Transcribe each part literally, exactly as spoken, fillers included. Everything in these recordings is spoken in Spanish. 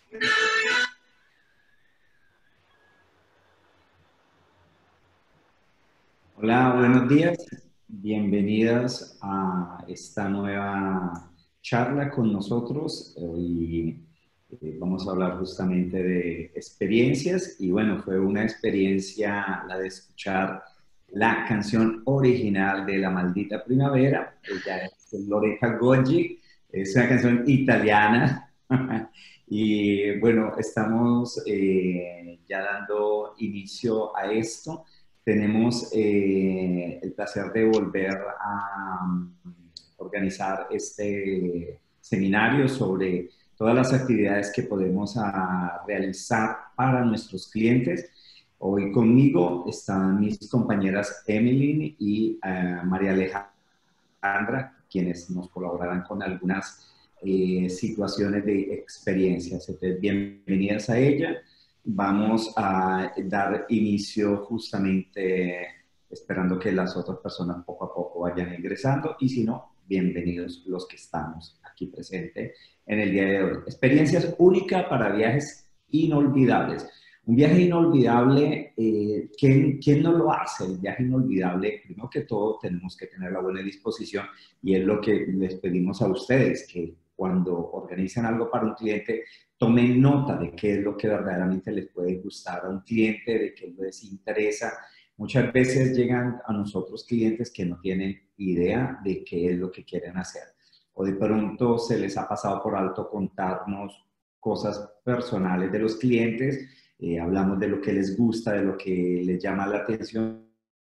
Hola, buenos días. Bienvenidas a esta nueva charla con nosotros. Hoy eh, vamos a hablar justamente de experiencias y bueno, fue una experiencia la de escuchar la canción original de La Maldita Primavera. Ella es Loretta Goggi, es una canción italiana. Y bueno, estamos eh, ya dando inicio a esto. Tenemos eh, el placer de volver a um, organizar este seminario sobre todas las actividades que podemos a, realizar para nuestros clientes. Hoy conmigo están mis compañeras Emily y uh, María Alejandra, quienes nos colaborarán con algunas eh, situaciones de experiencias. Entonces, bienvenidas a ella. Vamos a dar inicio justamente esperando que las otras personas poco a poco vayan ingresando y si no, bienvenidos los que estamos aquí presentes en el día de hoy. Experiencias únicas para viajes inolvidables. Un viaje inolvidable, eh, ¿quién, ¿quién no lo hace? El viaje inolvidable, primero que todo, tenemos que tener la buena disposición y es lo que les pedimos a ustedes, que cuando organizan algo para un cliente, tomen nota de qué es lo que verdaderamente les puede gustar a un cliente, de qué les interesa. Muchas veces llegan a nosotros clientes que no tienen idea de qué es lo que quieren hacer. O de pronto se les ha pasado por alto contarnos cosas personales de los clientes, eh, hablamos de lo que les gusta, de lo que les llama la atención,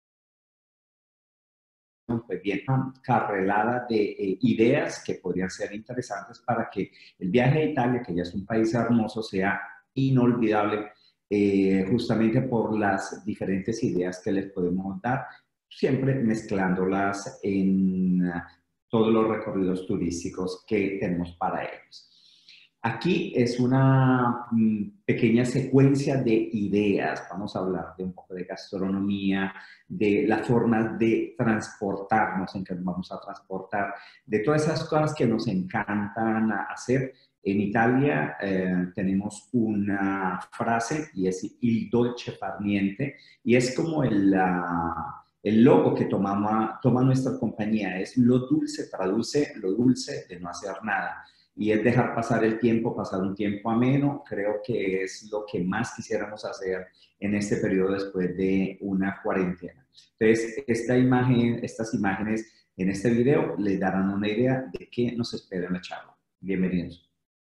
pues bien carrelada de eh, ideas que podrían ser interesantes para que el viaje a Italia, que ya es un país hermoso, sea inolvidable, eh, justamente por las diferentes ideas que les podemos dar, siempre mezclándolas en uh, todos los recorridos turísticos que tenemos para ellos. Aquí es una mm, pequeña secuencia de ideas. Vamos a hablar de un poco de gastronomía, de las formas de transportarnos, en que nos vamos a transportar, de todas esas cosas que nos encantan hacer. En Italia eh, tenemos una frase y es il dolce far niente, y es como el, uh, el logo que tomamos, toma nuestra compañía, es lo dulce, traduce lo dulce de no hacer nada y es dejar pasar el tiempo, pasar un tiempo ameno. Creo que es lo que más quisiéramos hacer en este periodo después de una cuarentena. Entonces, esta imagen, estas imágenes en este video les darán una idea de qué nos espera en la charla. Bienvenidos.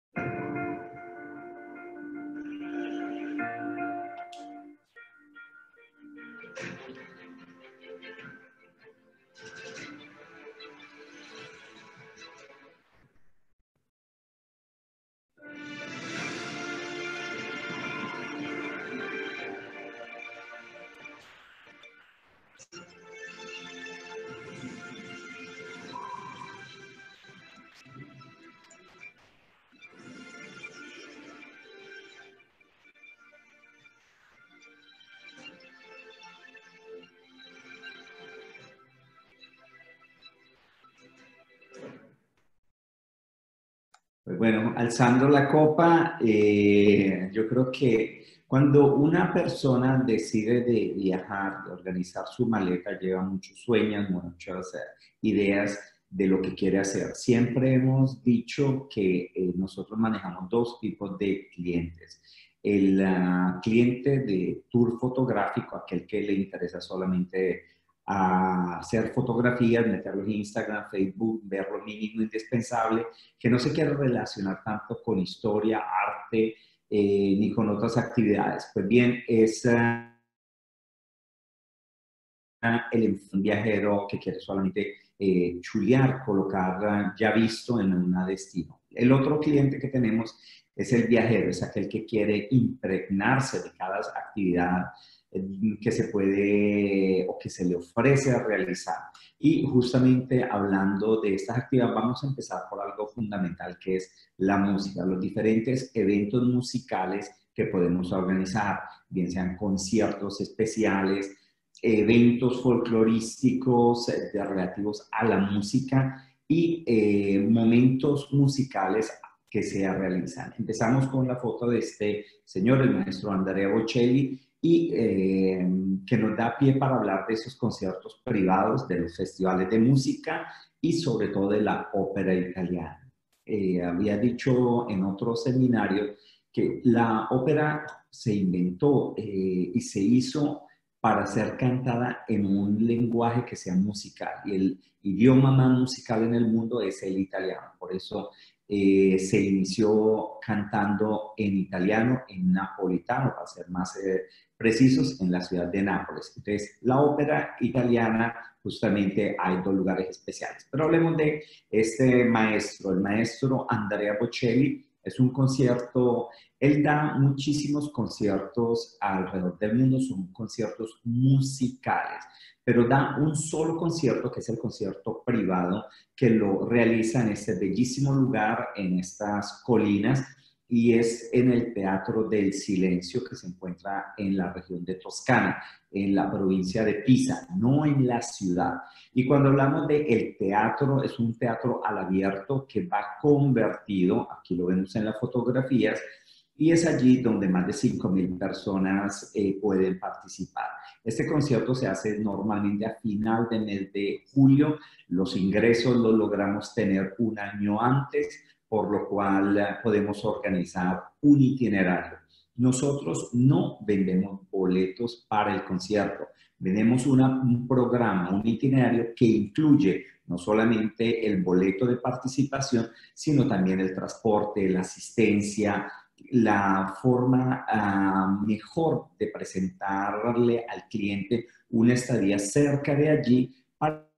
Pues bueno, alzando la copa, eh, yo creo que cuando una persona decide de viajar, de organizar su maleta, lleva muchos sueños, muchas eh, ideas de lo que quiere hacer. Siempre hemos dicho que eh, nosotros manejamos dos tipos de clientes. El uh, cliente de tour fotográfico, aquel que le interesa solamente a hacer fotografías, meterlos en Instagram, Facebook, ver lo mínimo indispensable, que no se quiere relacionar tanto con historia, arte, eh, ni con otras actividades. Pues bien, es uh, el viajero que quiere solamente eh, chulear, colocar uh, ya visto en un destino. El otro cliente que tenemos es el viajero, es aquel que quiere impregnarse de cada actividad eh, que se puede o que se le ofrece a realizar. Y justamente hablando de estas actividades, vamos a empezar por algo fundamental que es la música, los diferentes eventos musicales que podemos organizar, bien sean conciertos especiales, eventos folclorísticos eh, relativos a la música y eh, momentos musicales que se realizan. Empezamos con la foto de este señor, el maestro Andrea Bocelli, y eh, que nos da pie para hablar de esos conciertos privados, de los festivales de música y sobre todo de la ópera italiana. Eh, había dicho en otro seminario que la ópera se inventó eh, y se hizo para ser cantada en un lenguaje que sea musical. Y el idioma más musical en el mundo es el italiano. Por eso eh, se inició cantando en italiano, en napolitano, para ser más eh, precisos, en la ciudad de Nápoles. Entonces, la ópera italiana, justamente hay dos lugares especiales. Pero hablemos de este maestro, el maestro Andrea Bocelli. Es un concierto, él da muchísimos conciertos alrededor del mundo, son conciertos musicales, pero da un solo concierto, que es el concierto privado, que lo realiza en este bellísimo lugar, en estas colinas, y es en el Teatro del Silencio, que se encuentra en la región de Toscana, en la provincia de Pisa, no en la ciudad. Y cuando hablamos de el teatro, es un teatro al abierto que va convertido, aquí lo vemos en las fotografías, y es allí donde más de cinco mil personas eh, pueden participar. Este concierto se hace normalmente a final de mes de julio. Los ingresos los logramos tener un año antes, por lo cual eh, podemos organizar un itinerario. Nosotros no vendemos boletos para el concierto, vendemos una, un programa, un itinerario que incluye no solamente el boleto de participación, sino también el transporte, la asistencia, la forma uh, mejor de presentarle al cliente una estadía cerca de allí para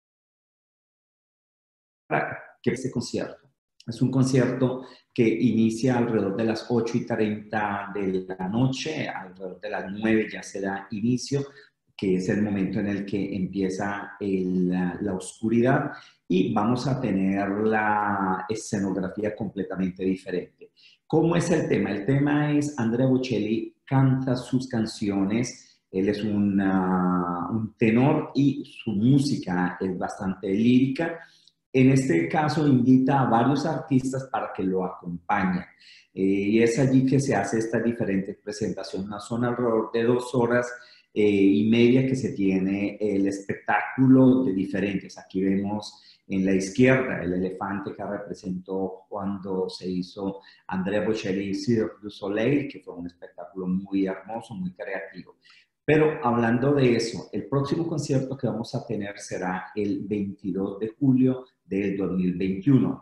que este concierto. Es un concierto que inicia alrededor de las ocho y treinta de la noche, alrededor de las nueve ya se da inicio, que es el momento en el que empieza el, la, la oscuridad, y vamos a tener la escenografía completamente diferente. ¿Cómo es el tema? El tema es Andrea Bocelli canta sus canciones, él es una, un tenor y su música es bastante lírica. En este caso invita a varios artistas para que lo acompañen. Eh, y es allí que se hace esta diferente presentación. Son alrededor de dos horas eh, y media que se tiene el espectáculo de diferentes. Aquí vemos en la izquierda el elefante que representó cuando se hizo Andrea Bocelli Cirque du Soleil, que fue un espectáculo muy hermoso, muy creativo. Pero hablando de eso, el próximo concierto que vamos a tener será el veintidós de julio del dos mil veintiuno.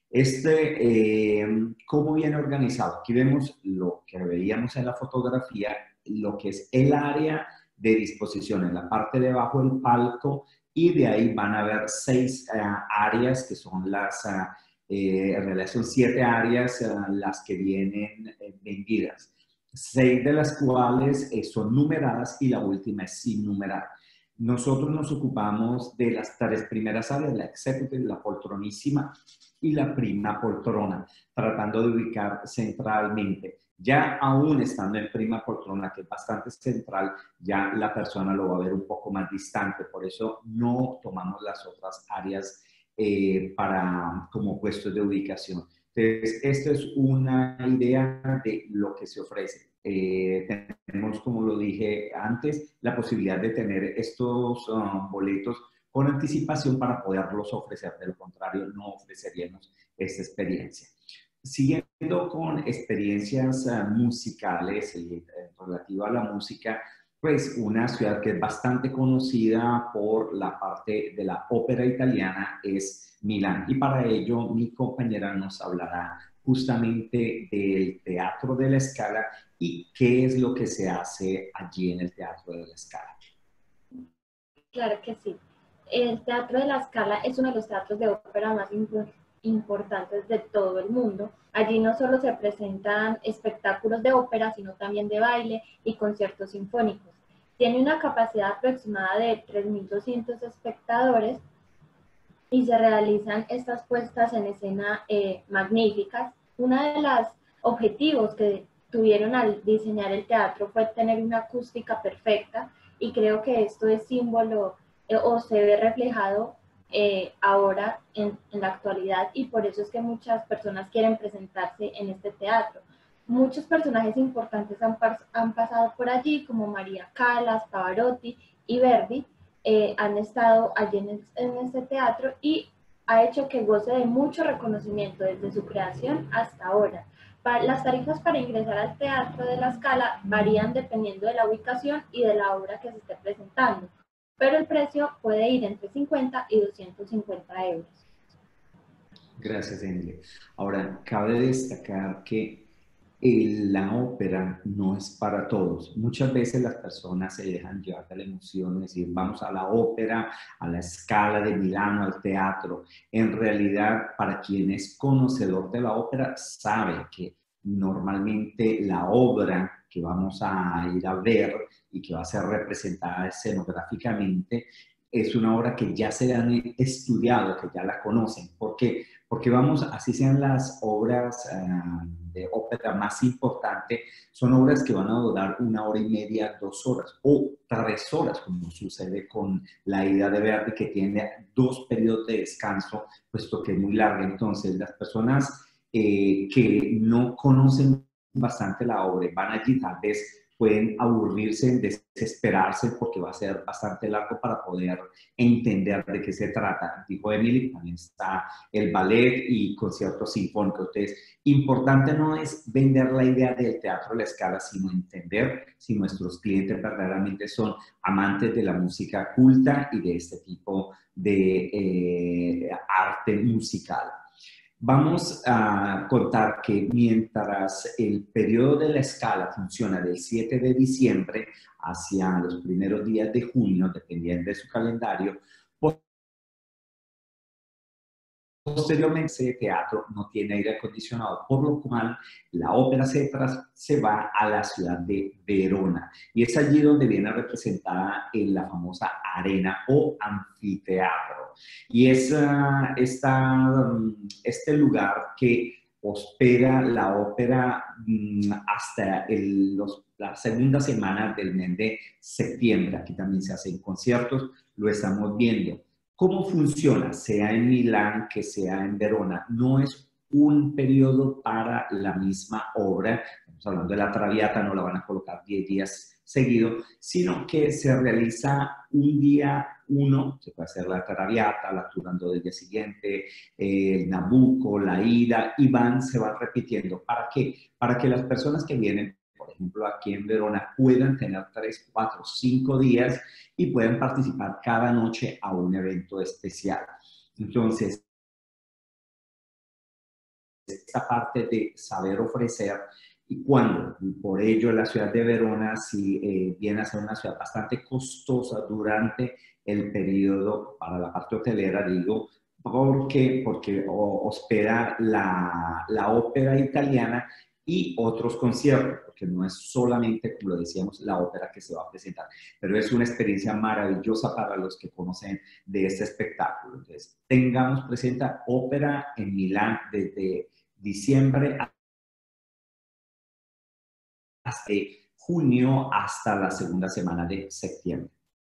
Este, eh, ¿cómo viene organizado? Aquí vemos lo que veíamos en la fotografía, lo que es el área de disposición, en la parte de abajo del palco, y de ahí van a haber seis uh, áreas que son las, uh, eh, en realidad son siete áreas uh, las que vienen eh, vendidas. Seis de las cuales eh, son numeradas y la última es sin numerar. Nosotros nos ocupamos de las tres primeras áreas, la executive, la poltronísima y la prima poltrona, tratando de ubicar centralmente. Ya aún estando en prima poltrona, que es bastante central, ya la persona lo va a ver un poco más distante, por eso no tomamos las otras áreas eh, para, como puestos de ubicación. Entonces, esto es una idea de lo que se ofrece. Eh, tenemos, como lo dije antes, la posibilidad de tener estos um, boletos con anticipación para poderlos ofrecer. De lo contrario, no ofreceríamos esta experiencia. Siguiendo con experiencias uh, musicales y eh, relativa a la música, pues una ciudad que es bastante conocida por la parte de la ópera italiana es Milán. Y para ello mi compañera nos hablará justamente del Teatro de la Scala y qué es lo que se hace allí en el Teatro de la Scala. Claro que sí. El Teatro de la Scala es uno de los teatros de ópera más importantes de todo el mundo. Allí no solo se presentan espectáculos de ópera, sino también de baile y conciertos sinfónicos. Tiene una capacidad aproximada de tres mil doscientos espectadores y se realizan estas puestas en escena eh, magníficas. Uno de los objetivos que tuvieron al diseñar el teatro fue tener una acústica perfecta, y creo que esto es símbolo eh, o se ve reflejado eh, ahora en, en la actualidad, y por eso es que muchas personas quieren presentarse en este teatro. Muchos personajes importantes han, han pasado por allí, como María Callas, Pavarotti y Verdi, eh, han estado allí en, en este teatro y ha hecho que goce de mucho reconocimiento desde su creación hasta ahora. Para, las tarifas para ingresar al Teatro de la Scala varían dependiendo de la ubicación y de la obra que se esté presentando, pero el precio puede ir entre cincuenta y doscientos cincuenta euros. Gracias, Emily. Ahora, cabe destacar que el, la ópera no es para todos. Muchas veces las personas se dejan llevar de la emoción, es decir, vamos a la ópera, a la Scala de Milano, al teatro. En realidad, para quien es conocedor de la ópera, sabe que normalmente la obra que vamos a ir a ver y que va a ser representada escenográficamente es una obra que ya se han estudiado, que ya la conocen. ¿Por qué? Porque vamos, así sean las obras uh, de ópera más importantes, son obras que van a durar una hora y media, dos horas o tres horas, como sucede con la Aida de Verdi, que tiene dos periodos de descanso, puesto que es muy larga. Entonces, las personas eh, que no conocen bastante la obra van allí, tal vez pueden aburrirse, desesperarse, porque va a ser bastante largo para poder entender de qué se trata. Dijo Emily, también está el ballet y conciertos sinfónicos. Entonces, importante no es vender la idea del teatro de la Scala, sino entender si nuestros clientes verdaderamente son amantes de la música culta y de este tipo de eh, arte musical. Vamos a contar que mientras el periodo de la Scala funciona del siete de diciembre hacia los primeros días de junio, dependiendo de su calendario, posteriormente ese teatro no tiene aire acondicionado, por lo cual la ópera se, tras, se va a la ciudad de Verona. Y es allí donde viene representada en la famosa arena o anfiteatro. Y es uh, esta, um, este lugar que hospeda la ópera um, hasta el, los, la segunda semana del mes de septiembre. Aquí también se hacen conciertos, lo estamos viendo. ¿Cómo funciona? Sea en Milán que sea en Verona. No es un periodo para la misma obra. Estamos hablando de la Traviata, no la van a colocar diez días seguidos, sino que se realiza un día uno, se puede hacer la Traviata, la Turandot del día siguiente, eh, el Nabucco, la Ida, y van, se van repitiendo. ¿Para qué? Para que las personas que vienen, por ejemplo, aquí en Verona, puedan tener tres, cuatro, cinco días y pueden participar cada noche a un evento especial. Entonces, esta parte de saber ofrecer, y cuando, por ello, la ciudad de Verona sí eh, viene a ser una ciudad bastante costosa durante el periodo para la parte hotelera, digo, ¿por qué? Porque hospeda la, la ópera italiana y otros conciertos, porque no es solamente, como lo decíamos, la ópera que se va a presentar, pero es una experiencia maravillosa para los que conocen de este espectáculo. Entonces, tengamos presente ópera en Milán desde diciembre hasta junio, hasta la segunda semana de septiembre.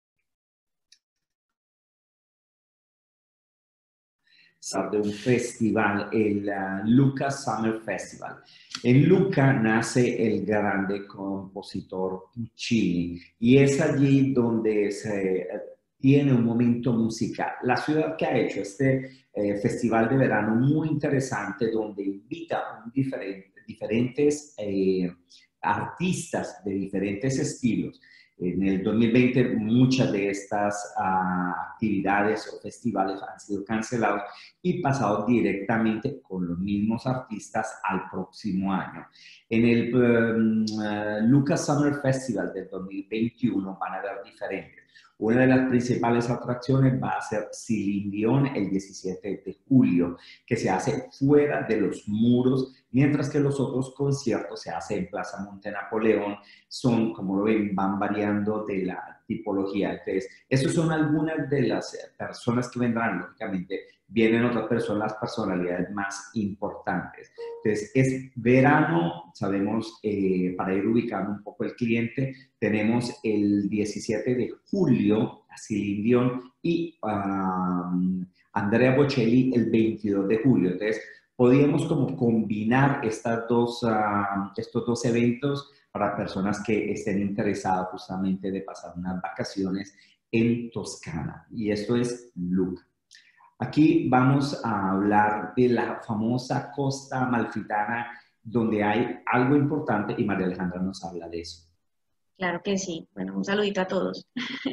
De un festival, el uh, Lucca Summer Festival. En Lucca nace el grande compositor Puccini y es allí donde se tiene un momento musical. La ciudad que ha hecho este eh, festival de verano muy interesante, donde invita a diferente, diferentes eh, artistas de diferentes estilos. En el dos mil veinte muchas de estas uh, actividades o festivales han sido cancelados y pasado directamente con los mismos artistas al próximo año. En el um, uh, Lucca Summer Festival del dos mil veintiuno van a haber diferentes. Una de las principales atracciones va a ser Celine Dion el diecisiete de julio, que se hace fuera de los muros, mientras que los otros conciertos se hacen en Plaza Monte Napoleón, son, como lo ven, van variando de la tipología. Entonces, esas son algunas de las personas que vendrán, lógicamente, vienen otras personas, las personalidades más importantes. Entonces, es verano, sabemos, eh, para ir ubicando un poco el cliente, tenemos el diecisiete de julio a Celine Dion y um, Andrea Bocelli el veintidós de julio. Entonces, podíamos como combinar estas dos, uh, estos dos eventos para personas que estén interesadas justamente de pasar unas vacaciones en Toscana. Y esto es Luca. Aquí vamos a hablar de la famosa Costa Amalfitana, donde hay algo importante y María Alejandra nos habla de eso. Claro que sí. Bueno, un saludito a todos.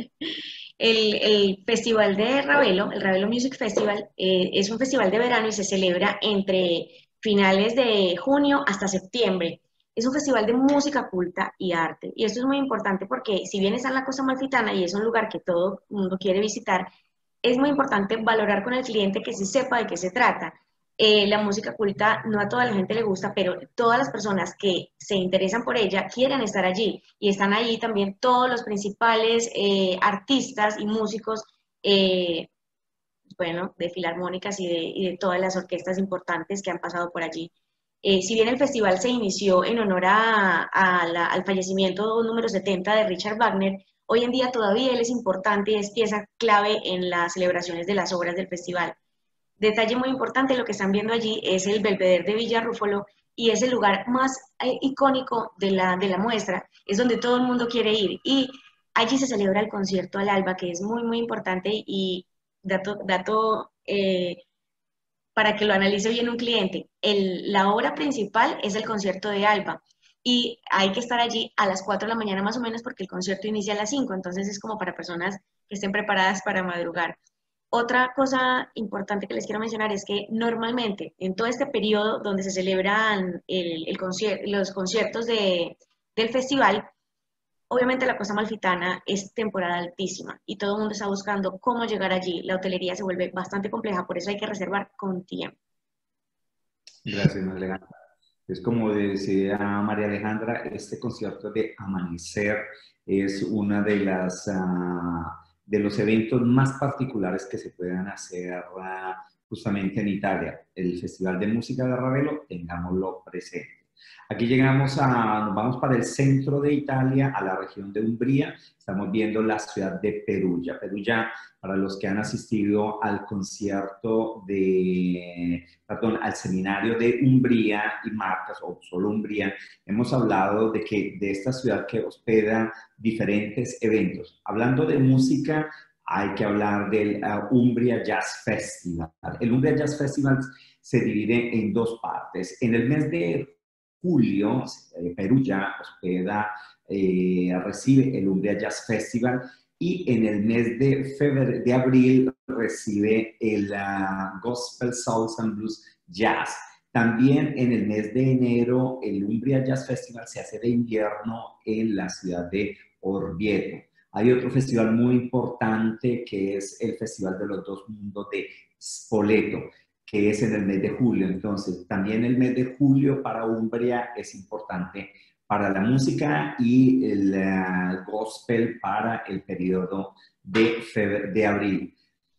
El, el Festival de Ravelo, el Ravelo Music Festival, eh, es un festival de verano y se celebra entre finales de junio hasta septiembre. Es un festival de música culta y arte. Y esto es muy importante porque si bien está en la Costa Amalfitana y es un lugar que todo el mundo quiere visitar, es muy importante valorar con el cliente que sí sepa de qué se trata. Eh, la música culta no a toda la gente le gusta, pero todas las personas que se interesan por ella quieren estar allí y están allí también todos los principales eh, artistas y músicos, eh, bueno, de filarmónicas y de, y de todas las orquestas importantes que han pasado por allí. Eh, si bien el festival se inició en honor a, a la, al fallecimiento número setenta de Richard Wagner, hoy en día todavía él es importante y es pieza clave en las celebraciones de las obras del festival. Detalle muy importante, lo que están viendo allí es el Belvedere de Villarrúfolo y es el lugar más eh, icónico de la, de la muestra, es donde todo el mundo quiere ir y allí se celebra el concierto al alba, que es muy, muy importante y dato, dato eh, para que lo analice bien un cliente. El, la obra principal es el concierto de alba y hay que estar allí a las cuatro de la mañana más o menos porque el concierto inicia a las cinco, entonces es como para personas que estén preparadas para madrugar. Otra cosa importante que les quiero mencionar es que normalmente en todo este periodo donde se celebran el, el concier los conciertos de, del festival, obviamente la Costa Amalfitana es temporada altísima y todo el mundo está buscando cómo llegar allí. La hotelería se vuelve bastante compleja, por eso hay que reservar con tiempo. Gracias, María Alejandra. Es como decía María Alejandra, este concierto de Amanecer es una de las uh, de los eventos más particulares que se puedan hacer uh, justamente en Italia. El Festival de Música de Ravelo, tengámoslo presente. Aquí llegamos a, nos vamos para el centro de Italia, a la región de Umbría. Estamos viendo la ciudad de Perugia. Perugia, para los que han asistido al concierto de, perdón, al seminario de Umbría y Marcas, o solo Umbría, hemos hablado de que de esta ciudad que hospeda diferentes eventos. Hablando de música, hay que hablar del uh, Umbria Jazz Festival. El Umbria Jazz Festival se divide en dos partes. En el mes de julio, eh, Perugia hospeda, eh, recibe el Umbria Jazz Festival y en el mes de, febrero, de abril recibe el uh, Gospel Souls and Blues Jazz. También en el mes de enero el Umbria Jazz Festival se hace de invierno en la ciudad de Orvieto. Hay otro festival muy importante que es el Festival de los Dos Mundos de Spoleto, que es en el mes de julio. Entonces, también el mes de julio para Umbria es importante para la música y el uh, gospel para el periodo de, febrero, de abril.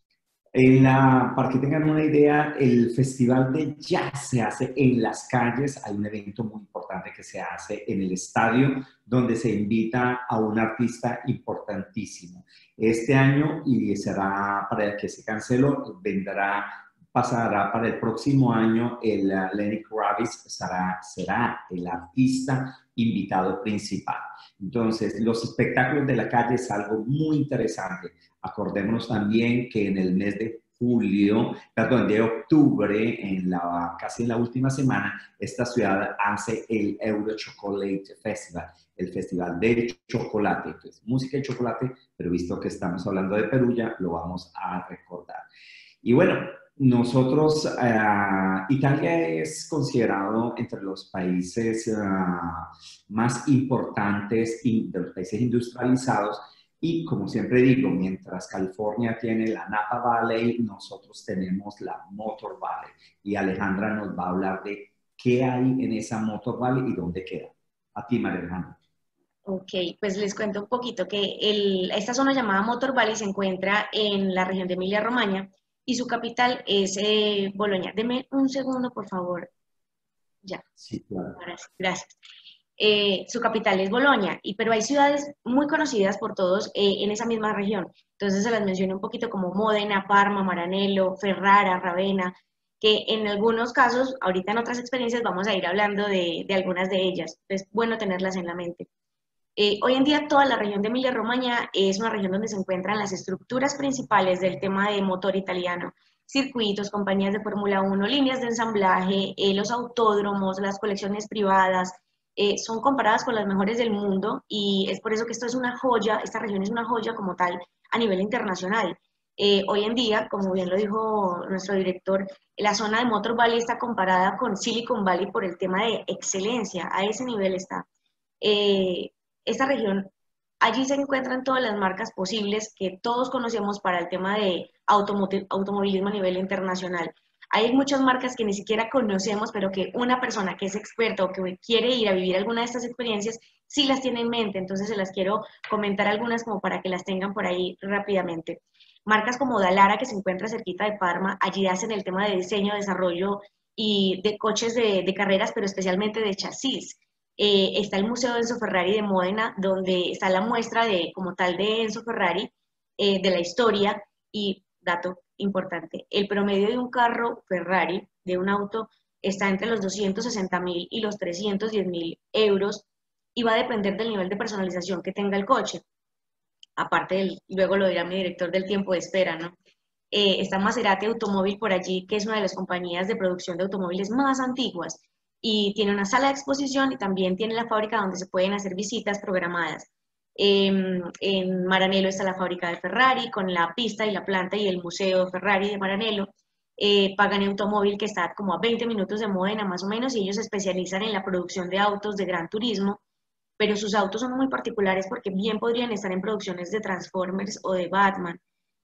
En la, para que tengan una idea, el festival de jazz se hace en las calles. Hay un evento muy importante que se hace en el estadio donde se invita a un artista importantísimo. Este año, y será para el que se canceló, vendrá, pasará para el próximo año, el uh, Lenny Kravitz será, será el artista invitado principal. Entonces, los espectáculos de la calle es algo muy interesante. Acordémonos también que en el mes de julio, perdón, de octubre, en la, casi en la última semana, esta ciudad hace el Euro Chocolate Festival, el festival de chocolate. Entonces, música y chocolate, pero visto que estamos hablando de Perugia, lo vamos a recordar. Y bueno, nosotros, uh, Italia es considerado entre los países uh, más importantes de los países industrializados y, como siempre digo, mientras California tiene la Napa Valley, nosotros tenemos la Motor Valley. Y Alejandra nos va a hablar de qué hay en esa Motor Valley y dónde queda. A ti, María Alejandra. Ok, pues les cuento un poquito que el, esta zona llamada Motor Valley se encuentra en la región de Emilia-Romagna y su capital es eh, Bolonia. Deme un segundo, por favor. Ya. Sí, claro. Gracias. Eh, su capital es Bolonia, y, pero hay ciudades muy conocidas por todos eh, en esa misma región. Entonces se las menciono un poquito como Módena, Parma, Maranello, Ferrara, Ravenna, que en algunos casos, ahorita en otras experiencias vamos a ir hablando de, de algunas de ellas. Es bueno tenerlas en la mente. Eh, hoy en día toda la región de Emilia-Romagna es una región donde se encuentran las estructuras principales del tema de motor italiano, circuitos, compañías de Fórmula uno, líneas de ensamblaje, eh, los autódromos, las colecciones privadas, eh, son comparadas con las mejores del mundo, y es por eso que esto es una joya, esta región es una joya como tal a nivel internacional. Eh, hoy en día, como bien lo dijo nuestro director, la zona de Motor Valley está comparada con Silicon Valley por el tema de excelencia, a ese nivel está. Eh, esta región, allí se encuentran todas las marcas posibles que todos conocemos para el tema de automovilismo a nivel internacional. Hay muchas marcas que ni siquiera conocemos, pero que una persona que es experta o que quiere ir a vivir alguna de estas experiencias, sí las tiene en mente. Entonces se las quiero comentar algunas como para que las tengan por ahí rápidamente. Marcas como Dallara, que se encuentra cerquita de Parma, allí hacen el tema de diseño, desarrollo y de coches de, de carreras, pero especialmente de chasis. Eh, está el Museo de Enzo Ferrari de Módena, donde está la muestra de, como tal, de Enzo Ferrari, eh, de la historia. Y dato importante, el promedio de un carro Ferrari, de un auto, está entre los doscientos sesenta mil y los trescientos diez mil euros, y va a depender del nivel de personalización que tenga el coche. Aparte, del, luego lo dirá mi director, del tiempo de espera, ¿no? Eh, está Maserati Automóvil por allí, que es una de las compañías de producción de automóviles más antiguas, y tiene una sala de exposición y también tiene la fábrica donde se pueden hacer visitas programadas. Eh, en Maranello está la fábrica de Ferrari con la pista y la planta y el museo Ferrari de Maranello. Eh, Pagani Automóvil, que está como a veinte minutos de Módena más o menos, y ellos se especializan en la producción de autos de gran turismo, pero sus autos son muy particulares porque bien podrían estar en producciones de Transformers o de Batman.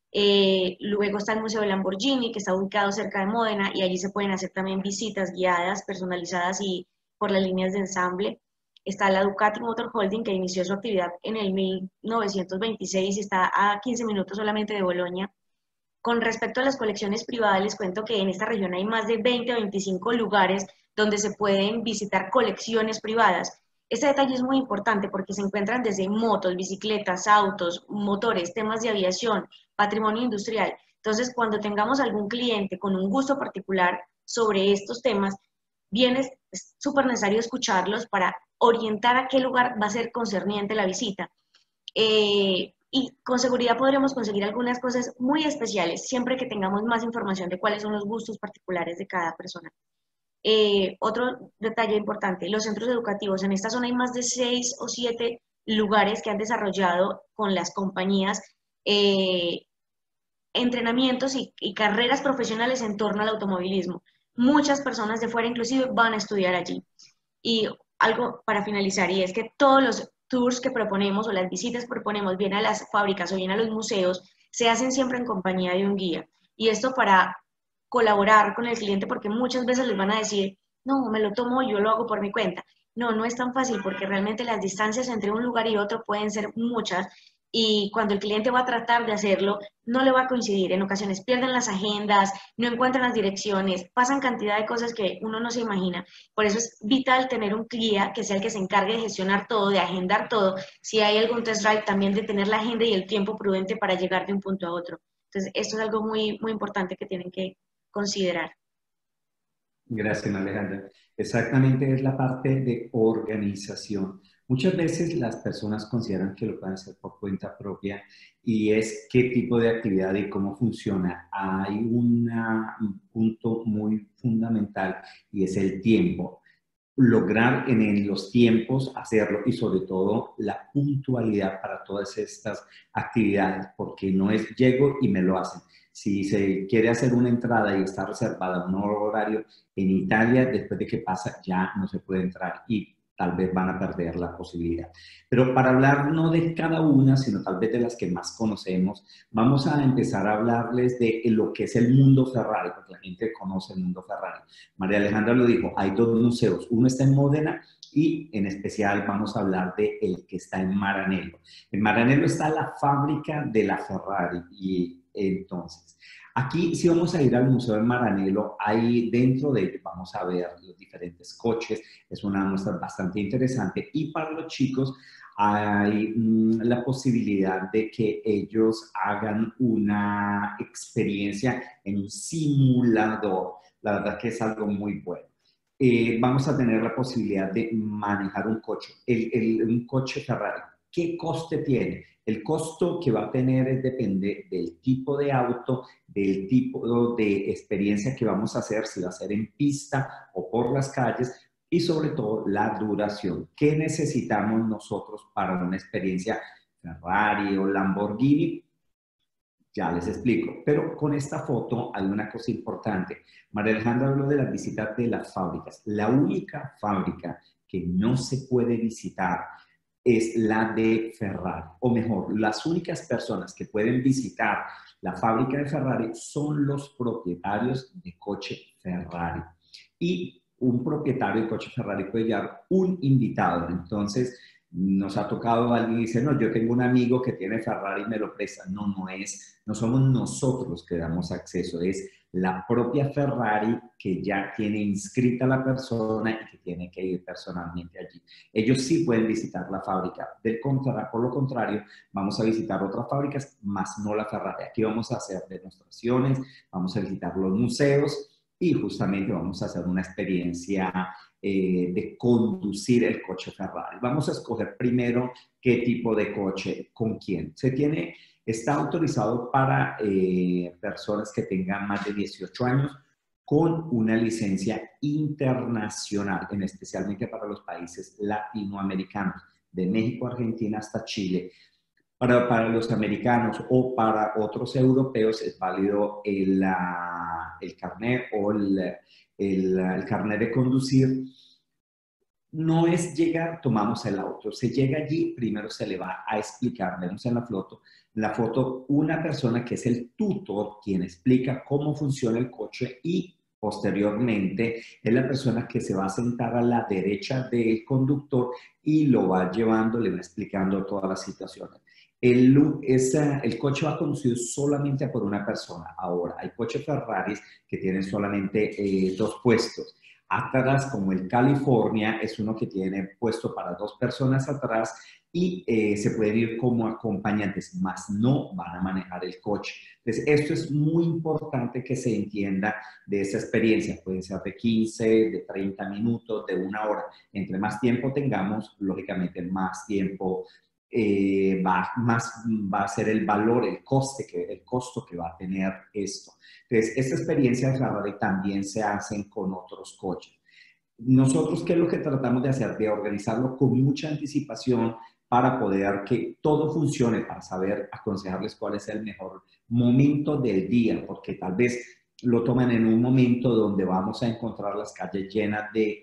Eh, luego está el Museo de Lamborghini, que está ubicado cerca de Módena, y allí se pueden hacer también visitas guiadas, personalizadas y por las líneas de ensamble. Está la Ducati Motor Holding, que inició su actividad en el mil novecientos veintiséis y está a quince minutos solamente de Bolonia. Con respecto a las colecciones privadas, les cuento que en esta región hay más de veinte o veinticinco lugares donde se pueden visitar colecciones privadas. Este detalle es muy importante porque se encuentran desde motos, bicicletas, autos, motores, temas de aviación, patrimonio industrial. Entonces, cuando tengamos algún cliente con un gusto particular sobre estos temas, bien es súper necesario escucharlos para orientar a qué lugar va a ser concerniente la visita. Eh, y con seguridad podremos conseguir algunas cosas muy especiales siempre que tengamos más información de cuáles son los gustos particulares de cada persona. Eh, otro detalle importante, los centros educativos. En esta zona hay más de seis o siete lugares que han desarrollado con las compañías eh, entrenamientos y, y carreras profesionales en torno al automovilismo. Muchas personas de fuera inclusive van a estudiar allí. Y algo para finalizar, y es que todos los tours que proponemos o las visitas que proponemos, bien a las fábricas o bien a los museos, se hacen siempre en compañía de un guía. Y esto para colaborar con el cliente, porque muchas veces les van a decir, no, me lo tomo, yo lo hago por mi cuenta. No, no es tan fácil porque realmente las distancias entre un lugar y otro pueden ser muchas, y cuando el cliente va a tratar de hacerlo, no le va a coincidir. En ocasiones pierden las agendas, no encuentran las direcciones, pasan cantidad de cosas que uno no se imagina. Por eso es vital tener un guía que sea el que se encargue de gestionar todo, de agendar todo. Si hay algún test drive, también de tener la agenda y el tiempo prudente para llegar de un punto a otro. Entonces, esto es algo muy, muy importante que tienen que considerar. Gracias, Alejandra. Exactamente, es la parte de organización. Muchas veces las personas consideran que lo pueden hacer por cuenta propia, y es qué tipo de actividad y cómo funciona. Hay una, un punto muy fundamental, y es el tiempo. Lograr en los tiempos hacerlo, y sobre todo la puntualidad para todas estas actividades, porque no es llego y me lo hacen. Si se quiere hacer una entrada y está reservada un horario en Italia, después de que pasa ya no se puede entrar y tal vez van a perder la posibilidad. Pero para hablar no de cada una, sino tal vez de las que más conocemos, vamos a empezar a hablarles de lo que es el mundo Ferrari, porque la gente conoce el mundo Ferrari. María Alejandra lo dijo, hay dos museos, uno está en Módena y en especial vamos a hablar de el que está en Maranello. En Maranello está la fábrica de la Ferrari, y Entonces, aquí si vamos a ir al Museo de Maranello, ahí dentro de ello vamos a ver los diferentes coches, es una muestra bastante interesante y para los chicos hay mmm, la posibilidad de que ellos hagan una experiencia en un simulador, la verdad que es algo muy bueno. Eh, vamos a tener la posibilidad de manejar un coche, el, el, un coche Ferrari. ¿Qué coste tiene? El costo que va a tener es, depende del tipo de auto, del tipo de experiencia que vamos a hacer, si va a ser en pista o por las calles, y sobre todo la duración. ¿Qué necesitamos nosotros para una experiencia Ferrari o Lamborghini? Ya les explico, pero con esta foto hay una cosa importante. María Alejandra habló de las visitas de las fábricas. La única fábrica que no se puede visitar es la de Ferrari, o mejor, las únicas personas que pueden visitar la fábrica de Ferrari son los propietarios de coche Ferrari. Y un propietario de coche Ferrari puede llevar un invitado. Entonces, nos ha tocado alguien y dice, no, yo tengo un amigo que tiene Ferrari y me lo presta. No, no es, no somos nosotros los que damos acceso, es la propia Ferrari que ya tiene inscrita a la persona y que tiene que ir personalmente allí. Ellos sí pueden visitar la fábrica. Del contra, por lo contrario, vamos a visitar otras fábricas, más no la Ferrari. Aquí vamos a hacer demostraciones, vamos a visitar los museos y justamente vamos a hacer una experiencia eh, de conducir el coche Ferrari. Vamos a escoger primero qué tipo de coche, con quién. Se tiene, está autorizado para eh, personas que tengan más de dieciocho años con una licencia internacional, en especialmente para los países latinoamericanos, de México, Argentina hasta Chile. Para, para los americanos o para otros europeos es válido el, uh, el carnet o el, el, el carnet de conducir. No es llegar, tomamos el auto, se llega allí, primero se le va a explicar, vemos en la foto, en la foto una persona que es el tutor quien explica cómo funciona el coche y posteriormente es la persona que se va a sentar a la derecha del conductor y lo va llevando, le va explicando todas las situaciones. El, esa, el coche va conducido solamente por una persona. Ahora, hay coches Ferraris que tienen solamente eh, dos puestos. Atrás, como el California, es uno que tiene puesto para dos personas atrás y eh, se pueden ir como acompañantes, más no van a manejar el coche. Entonces, esto es muy importante que se entienda de esa experiencia. Pueden ser de quince, de treinta minutos, de una hora. Entre más tiempo tengamos, lógicamente más tiempo eh, va, más va a ser el valor, el coste, que, el costo que va a tener esto. Entonces, esta experiencia de Ferrari también se hacen con otros coches. Nosotros, ¿qué es lo que tratamos de hacer? De organizarlo con mucha anticipación para poder que todo funcione, para saber aconsejarles cuál es el mejor momento del día, porque tal vez lo toman en un momento donde vamos a encontrar las calles llenas de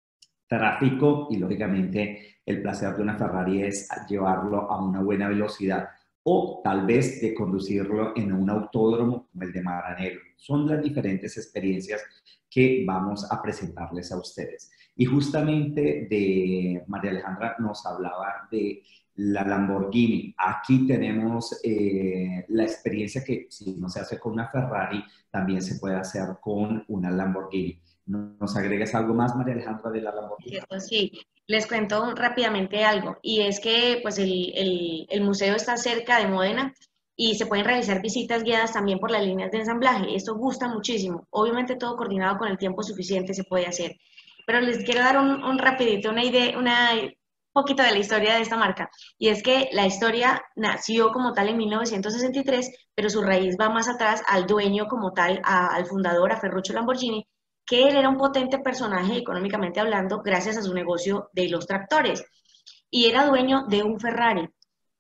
tráfico y lógicamente el placer de una Ferrari es llevarlo a una buena velocidad o tal vez de conducirlo en un autódromo como el de Maranello. Son las diferentes experiencias que vamos a presentarles a ustedes. Y justamente de María Alejandra nos hablaba de la Lamborghini. Aquí tenemos eh, la experiencia que si no se hace con una Ferrari, también se puede hacer con una Lamborghini. ¿Nos agregas algo más, María Alejandra, de la Lamborghini? Cierto, sí, les cuento rápidamente algo, y es que pues el, el, el museo está cerca de Módena y se pueden realizar visitas guiadas también por las líneas de ensamblaje. Esto gusta muchísimo. Obviamente todo coordinado con el tiempo suficiente se puede hacer. Pero les quiero dar un, un rapidito, una idea, una poquito de la historia de esta marca. Y es que la historia nació como tal en mil novecientos sesenta y tres, pero su raíz va más atrás al dueño como tal, a, al fundador, a Ferruccio Lamborghini, que él era un potente personaje económicamente hablando gracias a su negocio de los tractores. Y era dueño de un Ferrari.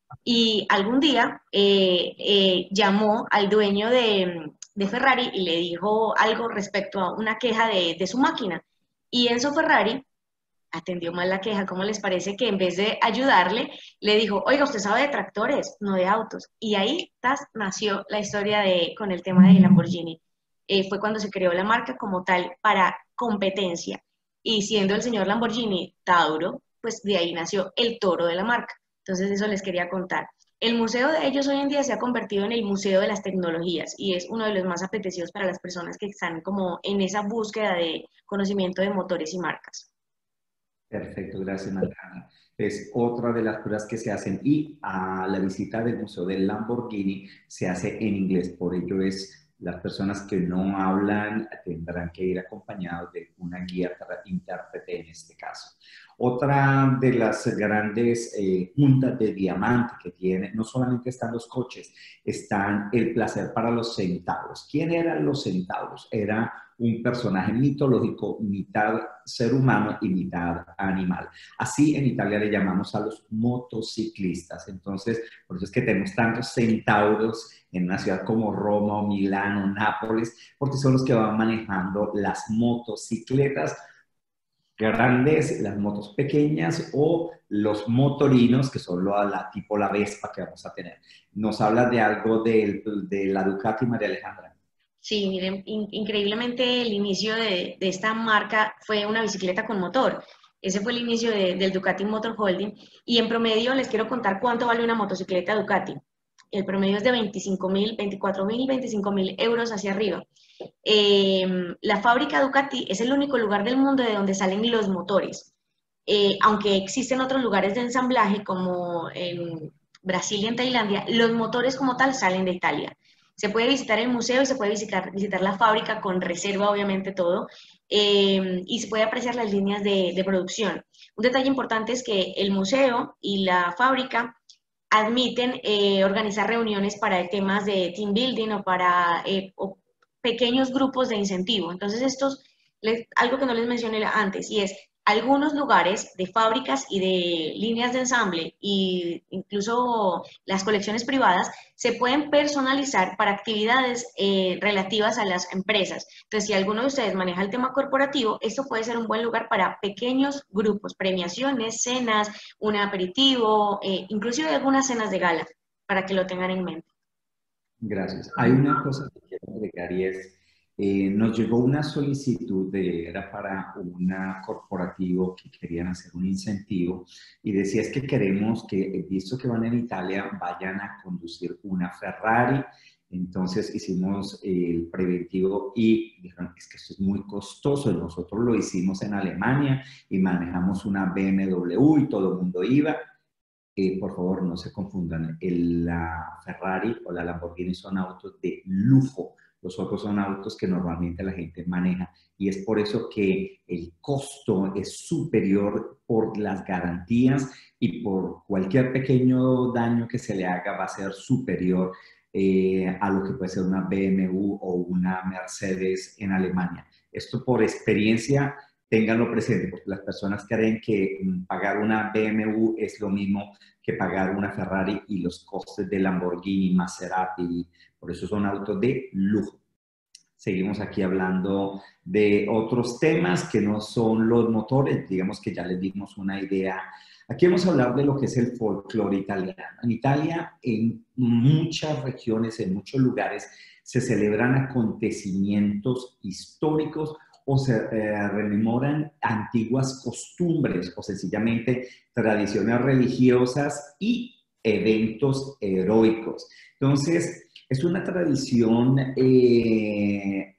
Y algún día eh, eh, llamó al dueño de, de, Ferrari y le dijo algo respecto a una queja de, de su máquina. Y Enzo Ferrari atendió mal la queja. ¿Cómo les parece que en vez de ayudarle, le dijo, oiga, usted sabe de tractores, no de autos? Y ahí tas, nació la historia de, con el tema de Lamborghini. Eh, fue cuando se creó la marca como tal para competencia. Y siendo el señor Lamborghini Tauro, pues de ahí nació el toro de la marca. Entonces eso les quería contar. El museo de ellos hoy en día se ha convertido en el museo de las tecnologías y es uno de los más apetecidos para las personas que están como en esa búsqueda de conocimiento de motores y marcas. Perfecto, gracias, Natalia. Es otra de las cosas que se hacen y a la visita del Museo del Lamborghini se hace en inglés, por ello es las personas que no hablan tendrán que ir acompañados de una guía para intérprete en este caso. Otra de las grandes eh, puntas de diamante que tiene, no solamente están los coches, están el placer para los centauros. ¿Quién eran los centauros? Era un personaje mitológico, mitad ser humano y mitad animal. Así en Italia le llamamos a los motociclistas. Entonces, por eso es que tenemos tantos centauros en una ciudad como Roma o Milán o Nápoles, porque son los que van manejando las motocicletas grandes, las motos pequeñas o los motorinos, que son la, la tipo la Vespa que vamos a tener. ¿Nos habla de algo de, de la Ducati, María Alejandra? Sí, miren, in- increíblemente el inicio de, de esta marca fue una bicicleta con motor. Ese fue el inicio de- del Ducati Motor Holding y en promedio les quiero contar cuánto vale una motocicleta Ducati. El promedio es de veinticinco mil, veinticuatro mil, veinticinco mil euros hacia arriba. Eh, la fábrica Ducati es el único lugar del mundo de donde salen los motores. Eh, aunque existen otros lugares de ensamblaje como en Brasil y en Tailandia, los motores como tal salen de Italia. Se puede visitar el museo y se puede visitar, visitar la fábrica con reserva, obviamente todo, eh, y se puede apreciar las líneas de, de producción. Un detalle importante es que el museo y la fábrica admiten eh, organizar reuniones para temas de team building o para eh, o pequeños grupos de incentivo. Entonces, estos, les, algo que no les mencioné antes, y es algunos lugares de fábricas y de líneas de ensamble e incluso las colecciones privadas se pueden personalizar para actividades eh, relativas a las empresas. Entonces, si alguno de ustedes maneja el tema corporativo, esto puede ser un buen lugar para pequeños grupos, premiaciones, cenas, un aperitivo, eh, inclusive algunas cenas de gala, para que lo tengan en mente. Gracias. Hay una cosa que quiero agregar y es, eh, nos llegó una solicitud de, era para un corporativo que querían hacer un incentivo y decía es que queremos que, visto que van en Italia, vayan a conducir una Ferrari. Entonces hicimos el preventivo y dijeron, es que esto es muy costoso. Nosotros lo hicimos en Alemania y manejamos una B M W y todo el mundo iba. Eh, por favor, no se confundan. El, la Ferrari o la Lamborghini son autos de lujo. Los otros son autos que normalmente la gente maneja. Y es por eso que el costo es superior por las garantías y por cualquier pequeño daño que se le haga va a ser superior eh, a lo que puede ser una B M W o una Mercedes en Alemania. Esto por experiencia ténganlo presente, porque las personas creen que pagar una B M W es lo mismo que pagar una Ferrari y los costes de Lamborghini, Maserati, por eso son autos de lujo. Seguimos aquí hablando de otros temas que no son los motores, digamos que ya les dimos una idea. Aquí vamos a hablar de lo que es el folclore italiano. En Italia, en muchas regiones, en muchos lugares, se celebran acontecimientos históricos o se eh, rememoran antiguas costumbres o sencillamente tradiciones religiosas y eventos heroicos. Entonces, es una tradición eh,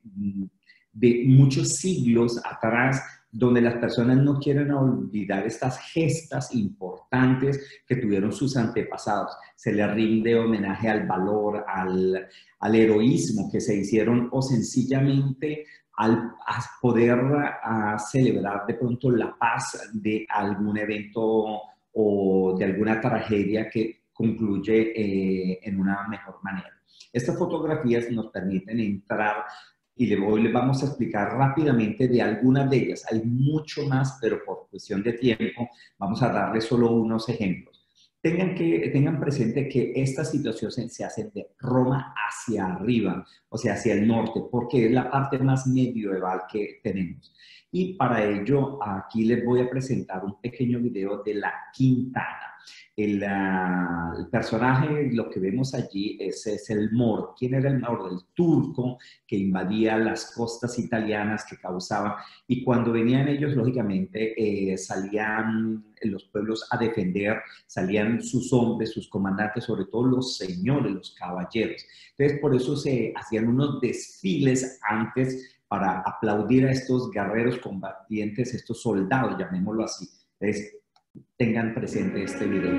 de muchos siglos atrás donde las personas no quieren olvidar estas gestas importantes que tuvieron sus antepasados. Se les rinde homenaje al valor, al, al heroísmo que se hicieron o sencillamente al a poder a celebrar de pronto la paz de algún evento o de alguna tragedia que concluye eh, en una mejor manera. Estas fotografías nos permiten entrar y hoy les vamos a explicar rápidamente de algunas de ellas. Hay mucho más, pero por cuestión de tiempo vamos a darles solo unos ejemplos. Tengan, que, tengan presente que estas situaciones se hacen de Roma hacia arriba, o sea, hacia el norte, porque es la parte más medieval que tenemos. Y para ello, aquí les voy a presentar un pequeño video de la Quintana. El, uh, el personaje, lo que vemos allí es, es el moro. ¿Quién era el moro? El turco que invadía las costas italianas, que causaba, y cuando venían ellos, lógicamente, eh, salían los pueblos a defender, salían sus hombres, sus comandantes, sobre todo los señores, los caballeros. Entonces, por eso se hacían unos desfiles antes para aplaudir a estos guerreros combatientes, estos soldados, llamémoslo así. Entonces, tengan presente este video.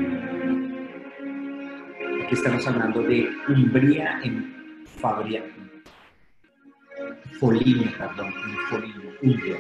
Aquí estamos hablando de Umbría en Fabria, Foligno, perdón, en Foligno, Umbria.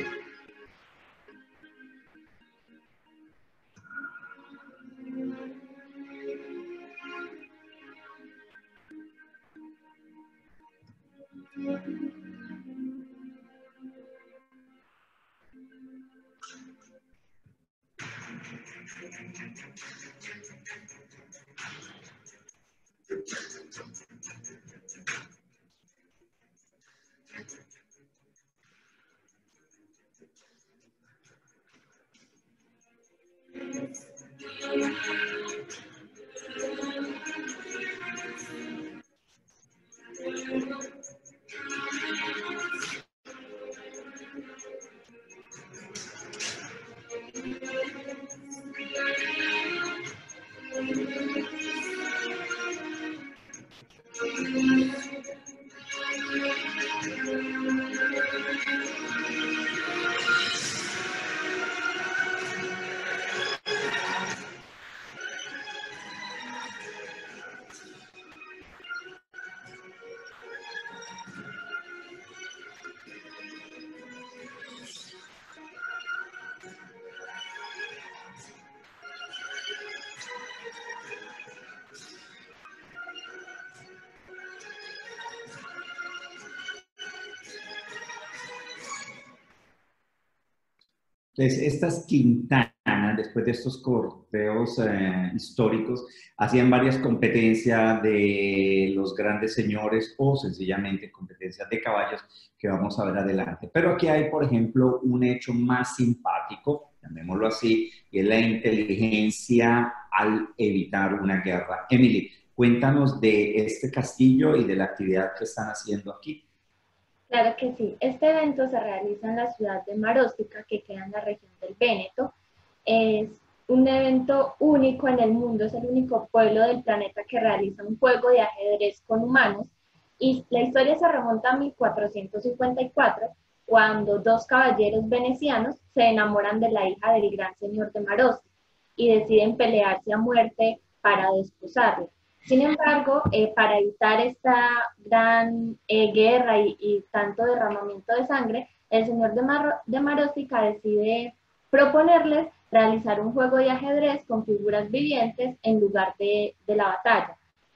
Entonces, estas quintanas, después de estos corteos eh, históricos, hacían varias competencias de los grandes señores o sencillamente competencias de caballos que vamos a ver adelante. Pero aquí hay, por ejemplo, un hecho más simpático, llamémoslo así, y es la inteligencia al evitar una guerra. Emily, cuéntanos de este castillo y de la actividad que están haciendo aquí. Claro que sí. Este evento se realiza en la ciudad de Maróstica, que queda en la región del Véneto. Es un evento único en el mundo, es el único pueblo del planeta que realiza un juego de ajedrez con humanos. Y la historia se remonta a mil cuatrocientos cincuenta y cuatro, cuando dos caballeros venecianos se enamoran de la hija del gran señor de Maróstica y deciden pelearse a muerte para desposarla. Sin embargo, eh, para evitar esta gran eh, guerra y, y tanto derramamiento de sangre, el señor de, Mar de Maróstica decide proponerles realizar un juego de ajedrez con figuras vivientes en lugar de, de la batalla.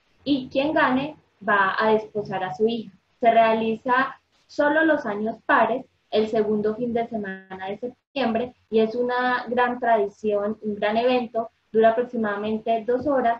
Y quien gane va a desposar a su hija. Se realiza solo los años pares, el segundo fin de semana de septiembre, y es una gran tradición, un gran evento, dura aproximadamente dos horas,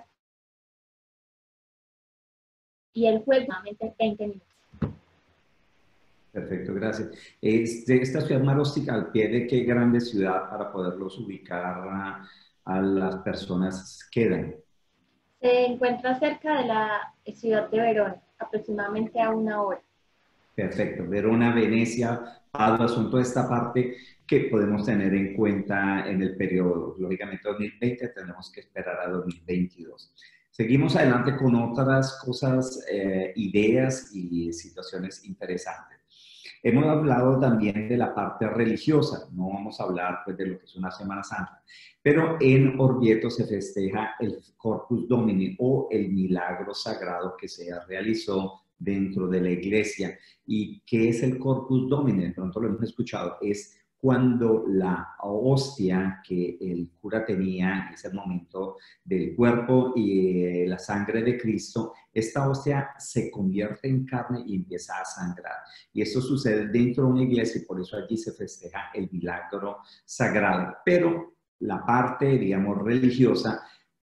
y el juego aproximadamente veinte minutos. Perfecto, gracias. Este, esta ciudad Maróstica, ¿al pie de qué grande ciudad para poderlos ubicar a, a las personas quedan? Se encuentra cerca de la ciudad de Verona, aproximadamente a una hora. Perfecto. Verona, Venecia, Padua, son toda esta parte que podemos tener en cuenta en el periodo. Lógicamente, dos mil veinte tenemos que esperar a dos mil veintidós. Seguimos adelante con otras cosas, eh, ideas y situaciones interesantes. Hemos hablado también de la parte religiosa, no vamos a hablar pues, de lo que es una Semana Santa, pero en Orvieto se festeja el Corpus Domini o el milagro sagrado que se realizó dentro de la iglesia. ¿Y qué es el Corpus Domini? De pronto lo hemos escuchado, es cuando la hostia que el cura tenía en ese momento del cuerpo y eh, la sangre de Cristo, esta hostia se convierte en carne y empieza a sangrar. Y eso sucede dentro de una iglesia y por eso allí se festeja el milagro sagrado. Pero la parte, digamos, religiosa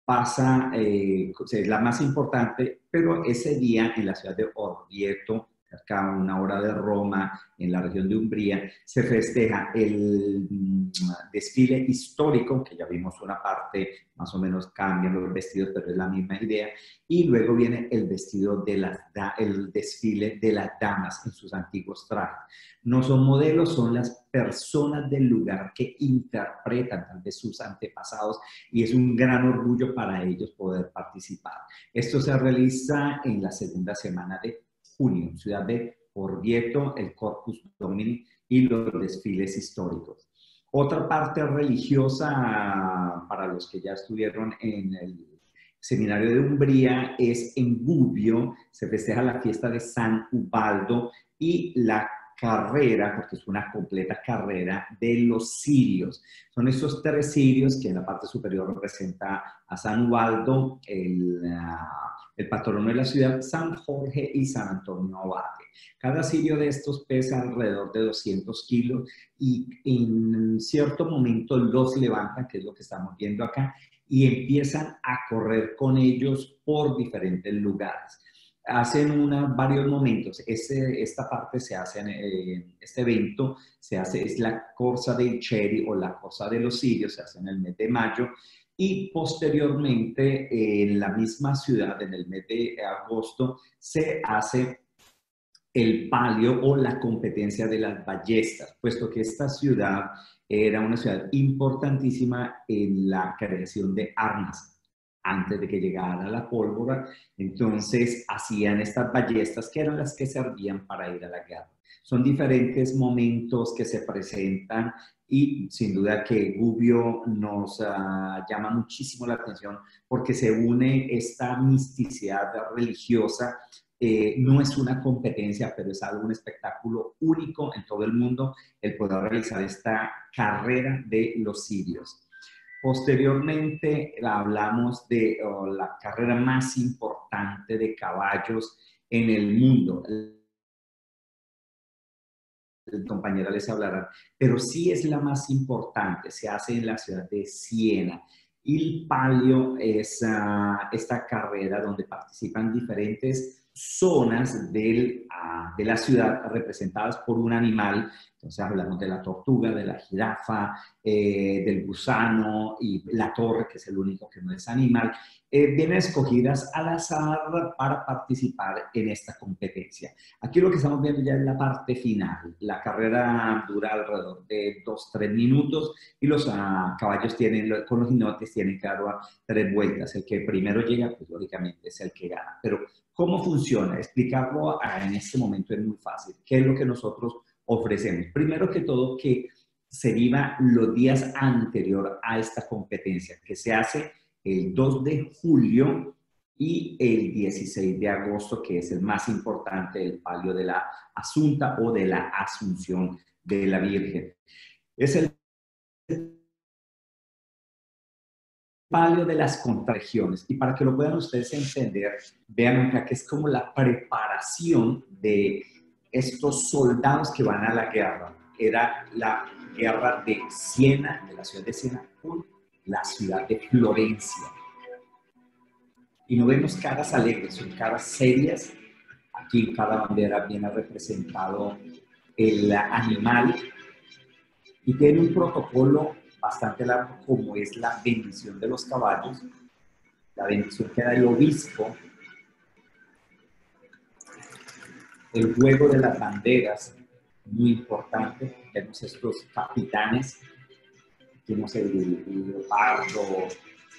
pasa, eh, es la más importante, pero ese día en la ciudad de Orvieto, cerca de una hora de Roma, en la región de Umbría, se festeja el desfile histórico, que ya vimos una parte, más o menos cambian los vestidos, pero es la misma idea, y luego viene el vestido de las, el desfile de las damas en sus antiguos trajes. No son modelos, son las personas del lugar que interpretan tal vez sus antepasados y es un gran orgullo para ellos poder participar. Esto se realiza en la segunda semana de junio, en Ciudad de Orvieto, el Corpus Domini y los desfiles históricos. Otra parte religiosa para los que ya estuvieron en el Seminario de Umbría es en Gubbio, se festeja la fiesta de San Ubaldo y la carrera, porque es una completa carrera, de los cirios. Son estos tres cirios que en la parte superior representa a San Ubaldo, el, uh, el patrono de la ciudad, San Jorge y San Antonio Abate. Cada cirio de estos pesa alrededor de doscientos kilos y en cierto momento los levantan, que es lo que estamos viendo acá, y empiezan a correr con ellos por diferentes lugares. Hacen una, varios momentos. Este, esta parte se hace, en, eh, este evento se hace, es la Corsa del Cherry o la Corsa de los Cirios, se hace en el mes de mayo y posteriormente eh, en la misma ciudad, en el mes de agosto, se hace el palio o la competencia de las ballestas, puesto que esta ciudad era una ciudad importantísima en la creación de armas antes de que llegara la pólvora, entonces hacían estas ballestas que eran las que servían para ir a la guerra. Son diferentes momentos que se presentan y sin duda que Gubbio nos uh, llama muchísimo la atención porque se une esta misticidad religiosa. Eh, no es una competencia, pero es algo, un espectáculo único en todo el mundo el poder realizar esta carrera de los cirios. Posteriormente hablamos de oh, la carrera más importante de caballos en el mundo. El compañero les hablará, pero sí es la más importante, se hace en la ciudad de Siena. Il Palio es uh, esta carrera donde participan diferentes zonas del, uh, de la ciudad representadas por un animal. Entonces hablamos de la tortuga, de la jirafa, eh, del gusano y la torre, que es el único que no es animal. Eh, vienen escogidas al azar para participar en esta competencia. Aquí lo que estamos viendo ya es la parte final. La carrera dura alrededor de dos, tres minutos y los uh, caballos tienen, con los jinetes tienen que dar tres vueltas. El que primero llega, pues lógicamente es el que gana. Pero ¿cómo funciona? Explicarlo en este momento es muy fácil. ¿Qué es lo que nosotros ofrecemos? Primero que todo, que se viva los días anterior a esta competencia, que se hace el dos de julio y el dieciséis de agosto, que es el más importante, el palio de la Asunta o de la Asunción de la Virgen. Es el palio de las contrarregiones. Y para que lo puedan ustedes entender, vean acá que es como la preparación de estos soldados que van a la guerra. Era la guerra de Siena, de la ciudad de Siena, con la ciudad de Florencia. Y no vemos caras alegres, son caras serias. Aquí en cada bandera viene representado el animal y tiene un protocolo bastante largo como es la bendición de los caballos, la bendición que da el obispo, el juego de las banderas, muy importante. Tenemos estos capitanes, tenemos el, el leopardo,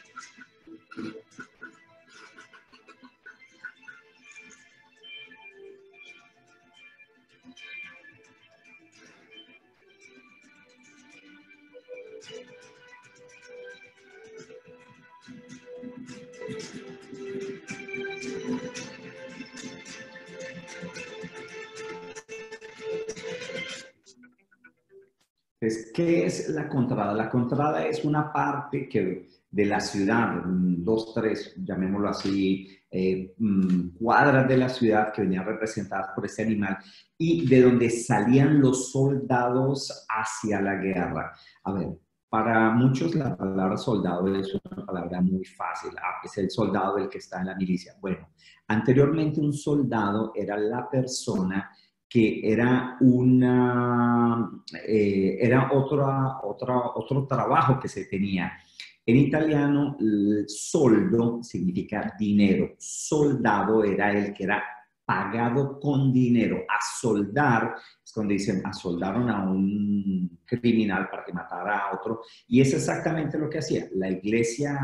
Entonces, ¿qué es la contrada? La contrada es una parte que de la ciudad, dos, tres, llamémoslo así, eh, cuadras de la ciudad que venían representadas por ese animal y de donde salían los soldados hacia la guerra. A ver, Para muchos la palabra soldado es una palabra muy fácil. Ah, es el soldado el que está en la milicia. Bueno, anteriormente un soldado era la persona que era una, eh, era otra, otra, otro trabajo que se tenía. En italiano, el soldo significa dinero. Soldado era el que era pagado con dinero. A soldar es cuando dicen asoldaron a un criminal para que matara a otro. Y es exactamente lo que hacía. La iglesia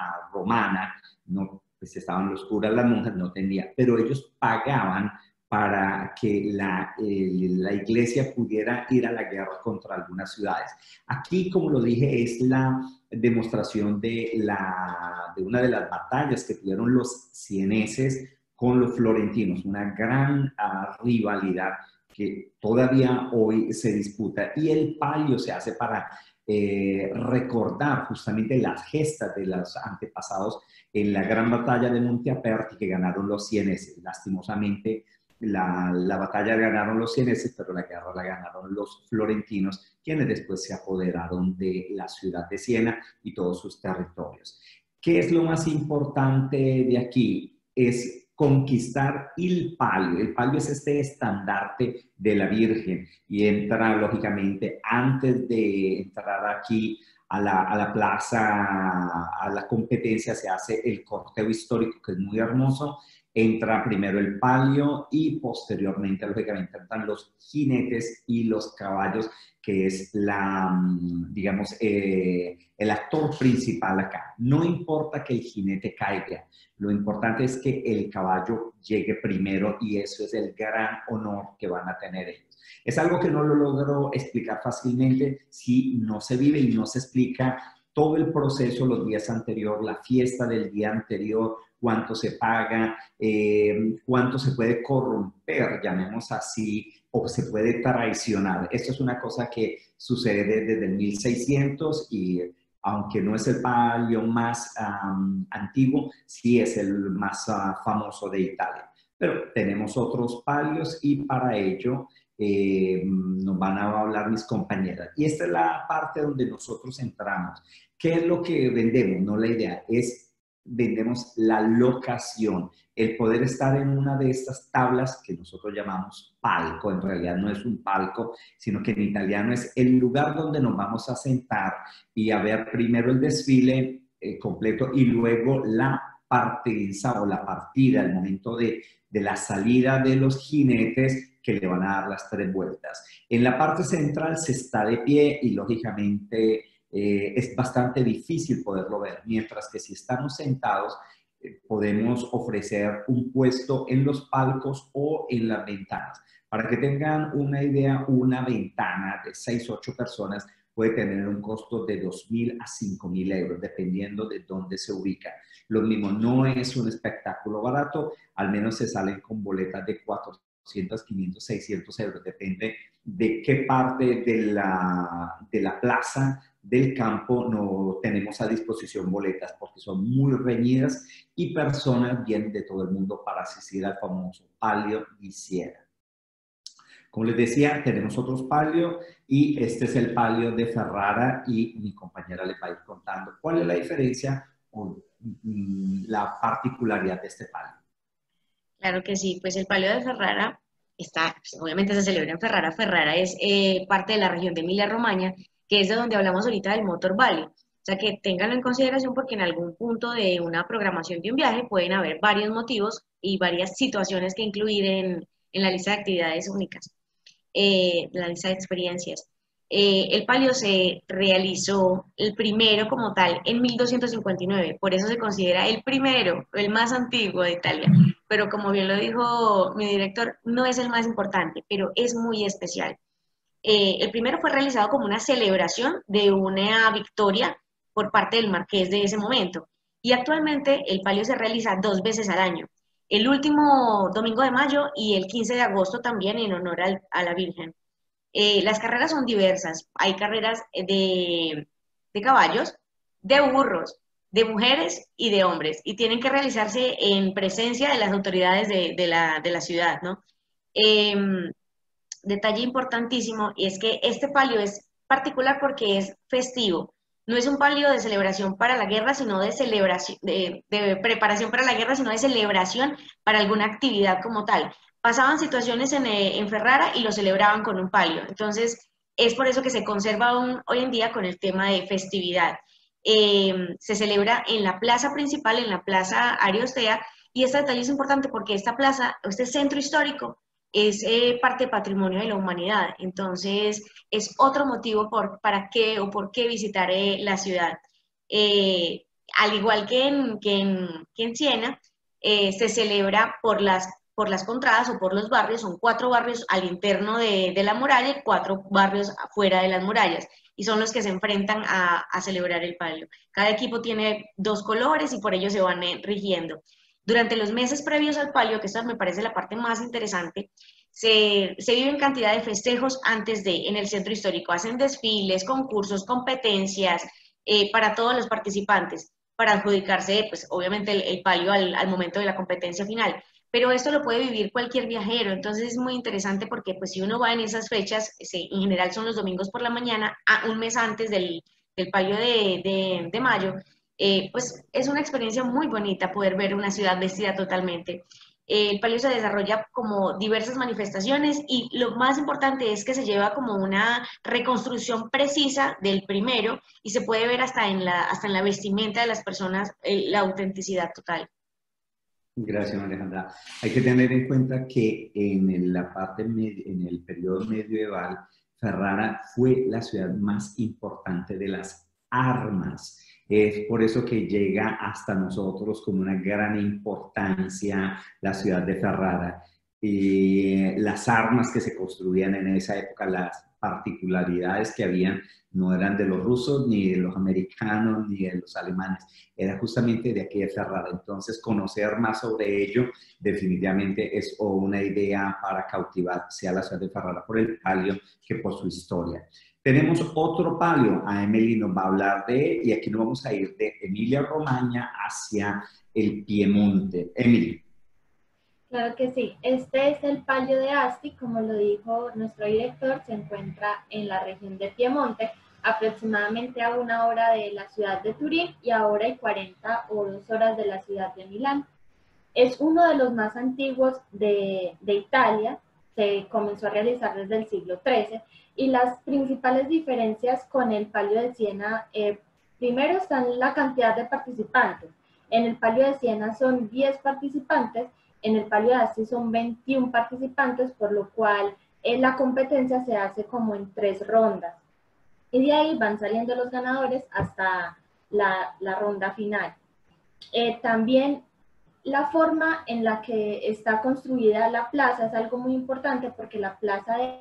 romana, no, pues estaban los curas, las monjas, no tenía, pero ellos pagaban para que la, eh, la iglesia pudiera ir a la guerra contra algunas ciudades. Aquí, como lo dije, es la demostración de, la, de una de las batallas que tuvieron los sieneses con los florentinos, una gran uh, rivalidad que todavía hoy se disputa. Y el palio se hace para eh, recordar justamente las gestas de los antepasados en la gran batalla de Monteaperti que ganaron los sieneses. Lastimosamente, la, la batalla ganaron los sieneses, pero la guerra la ganaron los florentinos, quienes después se apoderaron de la ciudad de Siena y todos sus territorios. ¿Qué es lo más importante de aquí? Es conquistar el palio. El palio es este estandarte de la Virgen y entra, lógicamente, antes de entrar aquí a la, a la plaza, a la competencia, se hace el corteo histórico, que es muy hermoso. Entra primero el palio y posteriormente, lógicamente, entran los jinetes y los caballos, que es la, digamos, eh, el actor principal acá. No importa que el jinete caiga, lo importante es que el caballo llegue primero y eso es el gran honor que van a tener ellos. Es algo que no lo logro explicar fácilmente si no se vive y no se explica todo el proceso los días anteriores, la fiesta del día anterior, cuánto se paga, eh, cuánto se puede corromper, llamemos así, o se puede traicionar. Esto es una cosa que sucede desde el mil seiscientos y aunque no es el palio más um, antiguo, sí es el más uh, famoso de Italia. Pero tenemos otros palios y para ello eh, nos van a hablar mis compañeras. Y esta es la parte donde nosotros entramos. ¿Qué es lo que vendemos? No la idea, es vendemos la locación, el poder estar en una de estas tablas que nosotros llamamos palco. En realidad no es un palco, sino que en italiano es el lugar donde nos vamos a sentar y a ver primero el desfile eh, completo y luego la partenza o la partida, el momento de, de la salida de los jinetes que le van a dar las tres vueltas. En la parte central se está de pie y lógicamente Eh, es bastante difícil poderlo ver, mientras que si estamos sentados eh, podemos ofrecer un puesto en los palcos o en las ventanas. Para que tengan una idea, una ventana de seis u ocho personas puede tener un costo de dos mil a cinco mil euros, dependiendo de dónde se ubica. Lo mismo, no es un espectáculo barato, al menos se salen con boletas de cuatrocientos, quinientos, seiscientos euros, depende de qué parte de la, de la plaza del campo no tenemos a disposición boletas, porque son muy reñidas y personas vienen de todo el mundo para asistir al famoso Palio di Siena. Como les decía, tenemos otros palios y este es el palio de Ferrara y mi compañera les va a ir contando cuál es la diferencia o mm, la particularidad de este palio. Claro que sí, pues el palio de Ferrara está, pues, obviamente se celebra en Ferrara. Ferrara es eh, parte de la región de Emilia-Romagna, que es de donde hablamos ahorita del Motor Valley. O sea que ténganlo en consideración porque en algún punto de una programación de un viaje pueden haber varios motivos y varias situaciones que incluir en, en la lista de actividades únicas, eh, la lista de experiencias. Eh, el palio se realizó el primero como tal en mil doscientos cincuenta y nueve, por eso se considera el primero, el más antiguo de Italia. Pero como bien lo dijo mi director, no es el más importante, pero es muy especial. Eh, el primero fue realizado como una celebración de una victoria por parte del marqués de ese momento. Y actualmente el palio se realiza dos veces al año, el último domingo de mayo y el quince de agosto también en honor al, a la Virgen. Eh, las carreras son diversas, hay carreras de, de caballos, de burros, de mujeres y de hombres, y tienen que realizarse en presencia de las autoridades de, de, la, de la ciudad, ¿no? Eh, Detalle importantísimo y es que este palio es particular porque es festivo. no es un palio de celebración para la guerra, sino de celebración, de, de preparación para la guerra, sino de celebración para alguna actividad como tal. Pasaban situaciones en, eh, en Ferrara y lo celebraban con un palio. Entonces, es por eso que se conserva aún hoy en día con el tema de festividad. Eh, se celebra en la plaza principal, en la plaza Ariostea, y este detalle es importante porque esta plaza, este centro histórico, es eh, parte patrimonio de la humanidad. Entonces, es otro motivo por, para qué o por qué visitar eh, la ciudad. Eh, al igual que en, que en, que en Siena, eh, se celebra por las, por las contradas o por los barrios, son cuatro barrios al interno de, de la muralla y cuatro barrios afuera de las murallas, y son los que se enfrentan a, a celebrar el palio. Cada equipo tiene dos colores y por ello se van eh, rigiendo. Durante los meses previos al palio, que esta me parece la parte más interesante, se, se viven cantidad de festejos antes de, en el centro histórico. Hacen desfiles, concursos, competencias eh, para todos los participantes, para adjudicarse, pues obviamente, el, el palio al, al momento de la competencia final. Pero esto lo puede vivir cualquier viajero, entonces es muy interesante porque pues si uno va en esas fechas, se, en general son los domingos por la mañana, a un mes antes del, del palio de, de, de mayo, eh, pues es una experiencia muy bonita poder ver una ciudad vestida totalmente. Eh, el palio se desarrolla como diversas manifestaciones y lo más importante es que se lleva como una reconstrucción precisa del primero y se puede ver hasta en la, hasta en la vestimenta de las personas eh, la autenticidad total. Gracias, Alejandra. Hay que tener en cuenta que en la parte, en el periodo medieval, Ferrara fue la ciudad más importante de las armas. Es por eso que llega hasta nosotros con una gran importancia la ciudad de Ferrara. Y las armas que se construían en esa época, las particularidades que habían, no eran de los rusos, ni de los americanos, ni de los alemanes, era justamente de aquí de Ferrara. Entonces, conocer más sobre ello definitivamente es una idea para cautivar sea la ciudad de Ferrara por el palio que por su historia. Tenemos otro palio, a Emily nos va a hablar de, y aquí nos vamos a ir de Emilia-Romagna hacia el Piemonte. Emily. Claro que sí. Este es el palio de Asti, como lo dijo nuestro director, se encuentra en la región de Piemonte, aproximadamente a una hora de la ciudad de Turín y a hora y cuarenta o dos horas de la ciudad de Milán. Es uno de los más antiguos de, de Italia, se comenzó a realizar desde el siglo trece, y las principales diferencias con el palio de Siena, eh, primero están la cantidad de participantes. En el palio de Siena son diez participantes, en el palio de Asti son veintiún participantes, por lo cual eh, la competencia se hace como en tres rondas. Y de ahí van saliendo los ganadores hasta la, la ronda final. Eh, también la forma en la que está construida la plaza es algo muy importante porque la plaza de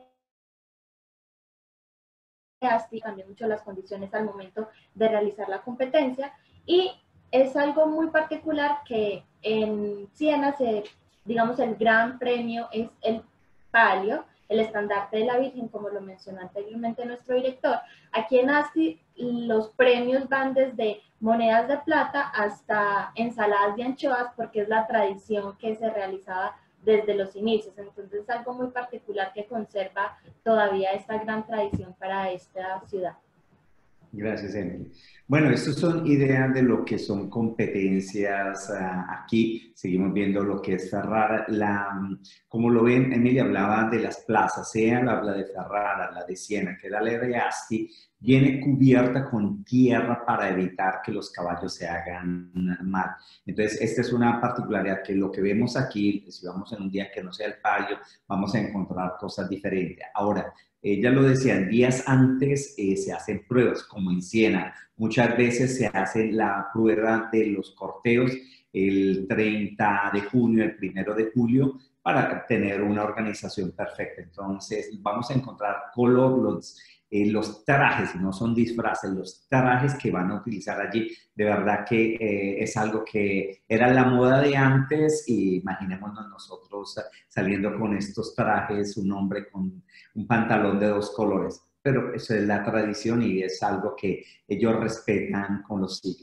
Asti cambió mucho las condiciones al momento de realizar la competencia y es algo muy particular que en Siena, se, digamos, el gran premio es el palio, el estandarte de la Virgen, como lo mencionó anteriormente nuestro director. Aquí en Asti los premios van desde monedas de plata hasta ensaladas de anchoas, porque es la tradición que se realizaba desde los inicios. Entonces es algo muy particular que conserva todavía esta gran tradición para esta ciudad. Gracias, Emily. Bueno, estas son ideas de lo que son competencias. Uh, aquí seguimos viendo lo que es Ferrara. La, como lo ven, Emily hablaba de las plazas, sea la, la de Ferrara, la de Siena, que era la de Asti, viene cubierta con tierra para evitar que los caballos se hagan mal. Entonces, esta es una particularidad que lo que vemos aquí, si vamos en un día que no sea el palio, vamos a encontrar cosas diferentes. Ahora, ella lo decía, días antes eh, se hacen pruebas, como en Siena. Muchas veces se hace la prueba de los corteos el treinta de junio, el primero de julio, para tener una organización perfecta. Entonces, vamos a encontrar color, los, eh, los trajes, no son disfraces, los trajes que van a utilizar allí. De verdad que eh, es algo que era la moda de antes y imaginémonos nosotros saliendo con estos trajes, un hombre con un pantalón de dos colores. Pero eso es la tradición y es algo que ellos respetan con los siglos.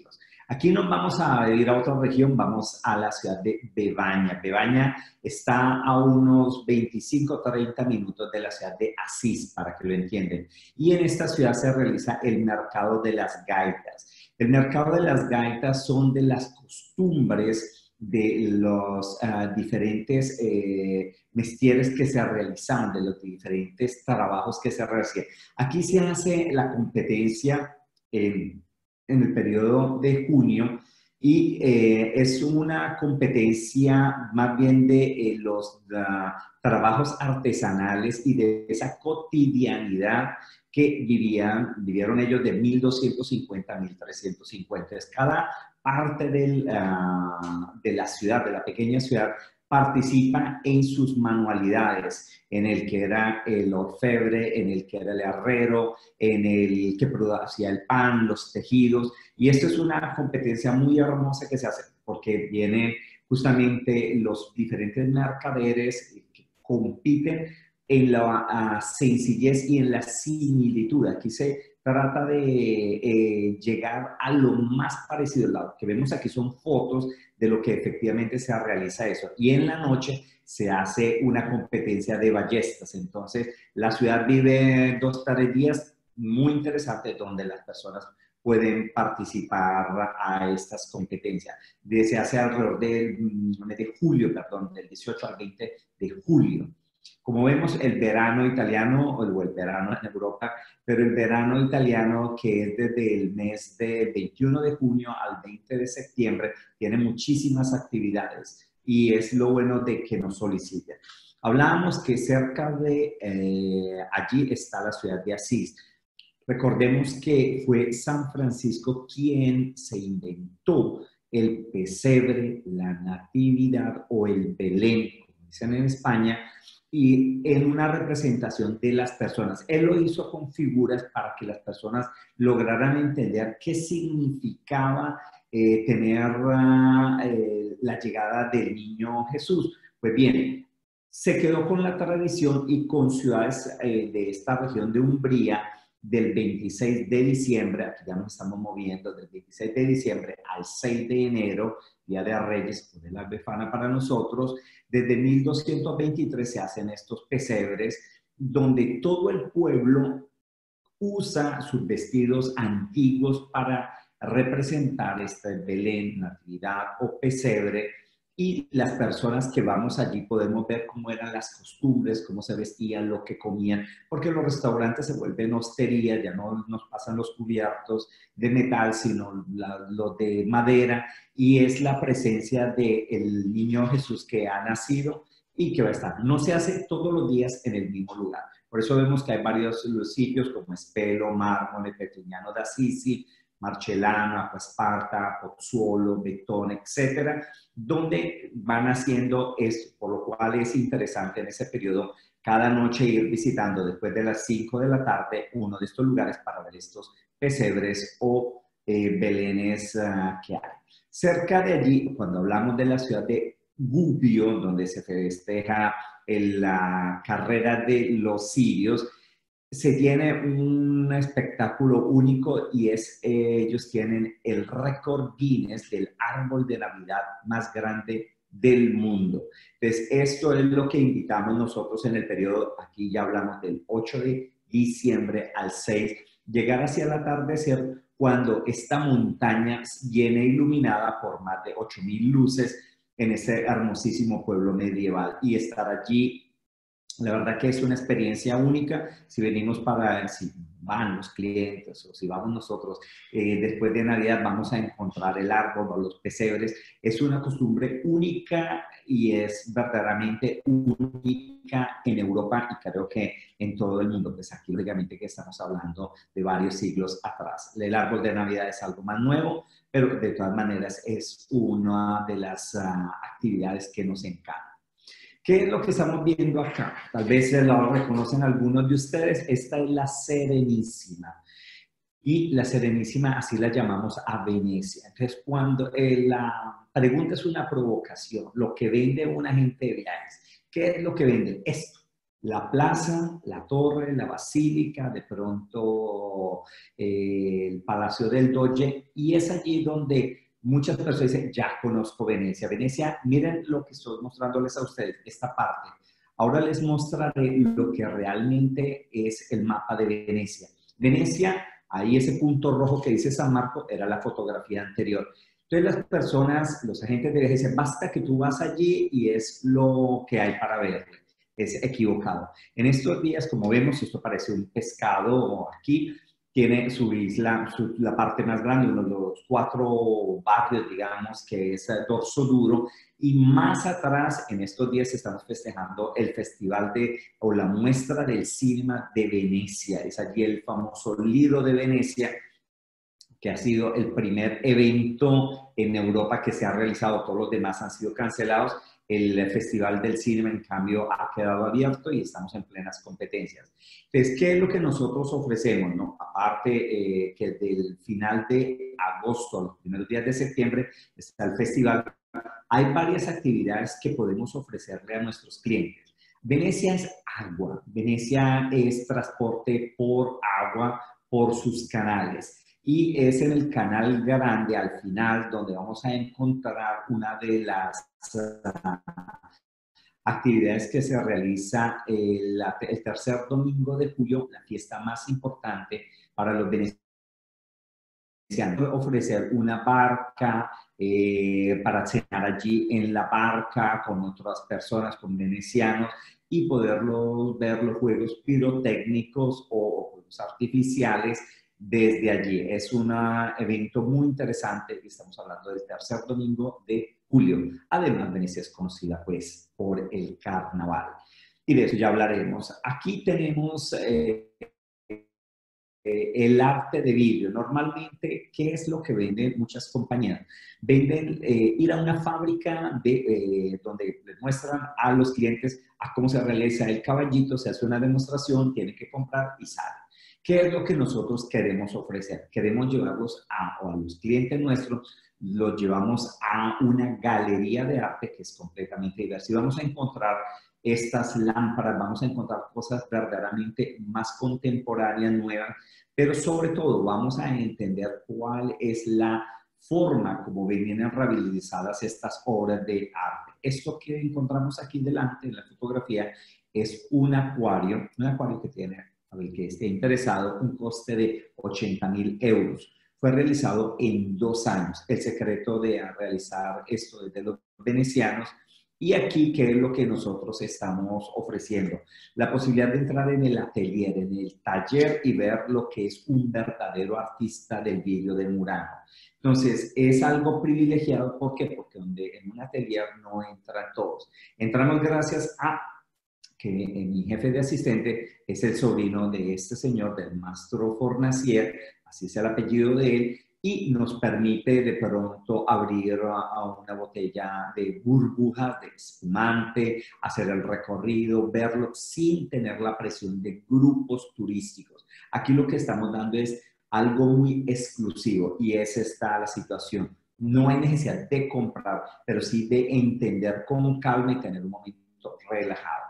Aquí nos vamos a ir a otra región, vamos a la ciudad de Bebaña. Bebaña está a unos veinticinco a treinta minutos de la ciudad de Asís, para que lo entiendan. Y en esta ciudad se realiza el mercado de las gaitas. El mercado de las gaitas son de las costumbres de los uh, diferentes eh, mestieres que se realizaban, de los diferentes trabajos que se realizan. Aquí se hace la competencia eh, en el periodo de junio y eh, es una competencia más bien de eh, los uh, trabajos artesanales y de esa cotidianidad que vivían, vivieron ellos de mil doscientos cincuenta a mil trescientos cincuenta. Es cada parte del, uh, de la ciudad, de la pequeña ciudad, participa en sus manualidades, en el que era el orfebre, en el que era el herrero, en el que hacía el pan, los tejidos. Y esto es una competencia muy hermosa que se hace porque vienen justamente los diferentes mercaderes que compiten en la uh, sencillez y en la similitud. Aquí se trata de eh, llegar a lo más parecido. Lo que vemos aquí son fotos de lo que efectivamente se realiza eso. Y en la noche se hace una competencia de ballestas. Entonces, la ciudad vive dos, tres días muy interesantes donde las personas pueden participar a estas competencias. Se hace alrededor del mes de julio, perdón, del dieciocho al veinte de julio. Como vemos, el verano italiano, o el verano en Europa, pero el verano italiano, que es desde el mes de veintiuno de junio al veinte de septiembre, tiene muchísimas actividades y es lo bueno de que nos soliciten. Hablábamos que cerca de eh, allí está la ciudad de Asís. Recordemos que fue San Francisco quien se inventó el pesebre, la natividad o el Belén, como dicen en España, y en una representación de las personas. Él lo hizo con figuras para que las personas lograran entender qué significaba eh, tener uh, eh, la llegada del niño Jesús. Pues bien, se quedó con la tradición y con ciudades eh, de esta región de Umbría, del veintiséis de diciembre, aquí ya nos estamos moviendo, del veintiséis de diciembre al seis de enero, Día de Reyes, de la Befana para nosotros. Desde mil doscientos veintitrés se hacen estos pesebres, donde todo el pueblo usa sus vestidos antiguos para representar este Belén, Natividad o pesebre, y las personas que vamos allí podemos ver cómo eran las costumbres, cómo se vestían, lo que comían, porque los restaurantes se vuelven hosterías, ya no nos pasan los cubiertos de metal, sino la, los de madera, y es la presencia del niño Jesús que ha nacido y que va a estar. No se hace todos los días en el mismo lugar. Por eso vemos que hay varios sitios como Espelo, Mármol, Petrignano d'Assisi, Marcellano, Acquasparta, Pozzuolo, Betón, etcétera, donde van haciendo esto, por lo cual es interesante en ese periodo cada noche ir visitando después de las cinco de la tarde uno de estos lugares para ver estos pesebres o eh, belenes uh, que hay. Cerca de allí, cuando hablamos de la ciudad de Gubbio, donde se festeja en la carrera de los cirios, se tiene un espectáculo único y es, eh, ellos tienen el récord Guinness del árbol de Navidad más grande del mundo. Entonces, esto es lo que invitamos nosotros en el periodo, aquí ya hablamos del ocho de diciembre al seis, llegar hacia el atardecer cuando esta montaña viene iluminada por más de ocho mil luces en ese hermosísimo pueblo medieval y estar allí. La verdad que es una experiencia única. Si venimos para, si van los clientes o si vamos nosotros, eh, después de Navidad vamos a encontrar el árbol o los pesebres. Es una costumbre única y es verdaderamente única en Europa y creo que en todo el mundo. Pues aquí, lógicamente, que estamos hablando de varios siglos atrás. El árbol de Navidad es algo más nuevo, pero de todas maneras es una de las uh, actividades que nos encanta. ¿Qué es lo que estamos viendo acá? Tal vez lo reconocen algunos de ustedes. Esta es la Serenísima. Y la Serenísima, así la llamamos a Venecia. Entonces, cuando eh, la pregunta es una provocación, lo que vende un agente de viajes, ¿qué es lo que vende? Esto. la plaza, la torre, la basílica, de pronto eh, el Palacio del Doge, y es allí donde muchas personas dicen, ya conozco Venecia. Venecia, miren lo que estoy mostrándoles a ustedes, esta parte. Ahora les mostraré lo que realmente es el mapa de Venecia. Venecia, ahí ese punto rojo que dice San Marco, era la fotografía anterior. Entonces las personas, los agentes de viaje dicen, basta que tú vas allí y es lo que hay para ver. Es equivocado. En estos días, como vemos, esto parece un pescado aquí, tiene su isla, su, la parte más grande, uno de los cuatro barrios, digamos, que es Dorso Duro, y más atrás, en estos días, estamos festejando el festival de, o la muestra del cinema de Venecia. Es allí el famoso Lido de Venecia, que ha sido el primer evento en Europa que se ha realizado, todos los demás han sido cancelados. El Festival del Cine, en cambio, ha quedado abierto y estamos en plenas competencias. Entonces, ¿qué es lo que nosotros ofrecemos? ¿No? Aparte eh, que del final de agosto a los primeros días de septiembre está el festival, hay varias actividades que podemos ofrecerle a nuestros clientes. Venecia es agua, Venecia es transporte por agua, por sus canales. Y es en el canal grande, al final, donde vamos a encontrar una de las uh, actividades que se realiza el, el tercer domingo de julio, la fiesta más importante para los venecianos. Ofrecer una barca eh, para cenar allí en la barca con otras personas, con venecianos, y poderlos ver los juegos pirotécnicos o juegos artificiales desde allí. Es un evento muy interesante y estamos hablando del tercer domingo de julio. Además, Venecia es conocida pues por el carnaval y de eso ya hablaremos. Aquí tenemos eh, eh, el arte de vidrio. Normalmente, ¿qué es lo que venden muchas compañías? Venden eh, ir a una fábrica de, eh, donde les muestran a los clientes a cómo se realiza el caballito, se hace una demostración, tienen que comprar y sale. ¿Qué es lo que nosotros queremos ofrecer? Queremos llevarlos a, o a los clientes nuestros, los llevamos a una galería de arte que es completamente diversa. Y vamos a encontrar estas lámparas, vamos a encontrar cosas verdaderamente más contemporáneas, nuevas, pero sobre todo vamos a entender cuál es la forma como vienen realizadas estas obras de arte. Esto que encontramos aquí delante en la fotografía es un acuario, un acuario que tiene, a ver, que esté interesado, un coste de ochenta mil euros. Fue realizado en dos años. El secreto de realizar esto desde los venecianos. Y aquí, ¿qué es lo que nosotros estamos ofreciendo? La posibilidad de entrar en el atelier, en el taller y ver lo que es un verdadero artista del vidrio de Murano. Entonces, es algo privilegiado. ¿Por qué? Porque donde en un atelier no entran todos. Entramos gracias a que mi jefe de asistente es el sobrino de este señor, del Mastro Fornacier, así es el apellido de él, y nos permite de pronto abrir a una botella de burbujas, de espumante, hacer el recorrido, verlo sin tener la presión de grupos turísticos. Aquí lo que estamos dando es algo muy exclusivo y esa está la situación. No hay necesidad de comprar, pero sí de entender con calma y tener un momento relajado.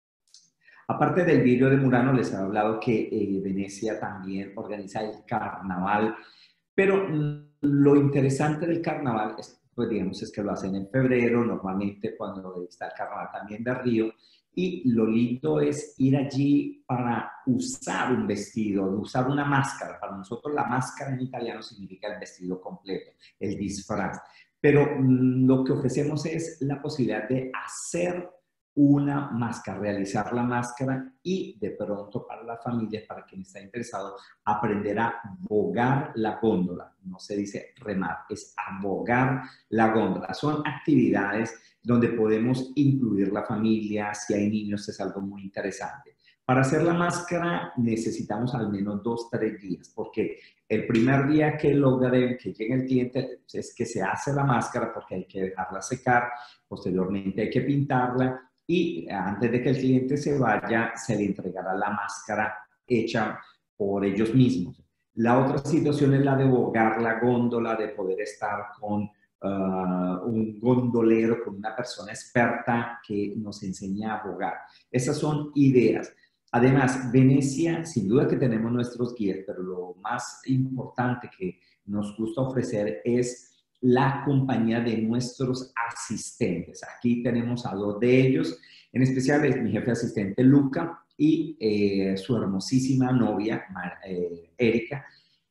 Aparte del vidrio de Murano, les he hablado que eh, Venecia también organiza el carnaval. Pero lo interesante del carnaval, es, pues digamos, es que lo hacen en febrero, normalmente cuando está el carnaval también de Río, y lo lindo es ir allí para usar un vestido, usar una máscara. Para nosotros la máscara en italiano significa el vestido completo, el disfraz. Pero mmm, lo que ofrecemos es la posibilidad de hacer una máscara, realizar la máscara y de pronto para la familia, para quien está interesado, aprender a bogar la góndola. No se dice remar, es abogar la góndola. Son actividades donde podemos incluir la familia, si hay niños es algo muy interesante. Para hacer la máscara necesitamos al menos dos, tres días, porque el primer día que logren que llegue el cliente es que se hace la máscara porque hay que dejarla secar, posteriormente hay que pintarla, y antes de que el cliente se vaya, se le entregará la máscara hecha por ellos mismos. La otra situación es la de bogar la góndola, de poder estar con uh, un gondolero, con una persona experta que nos enseña a bogar. Esas son ideas. Además, Venecia, sin duda que tenemos nuestros guías, pero lo más importante que nos gusta ofrecer es la compañía de nuestros asistentes. Aquí tenemos a dos de ellos, en especial es mi jefe asistente Luca y eh, su hermosísima novia, eh, Erika.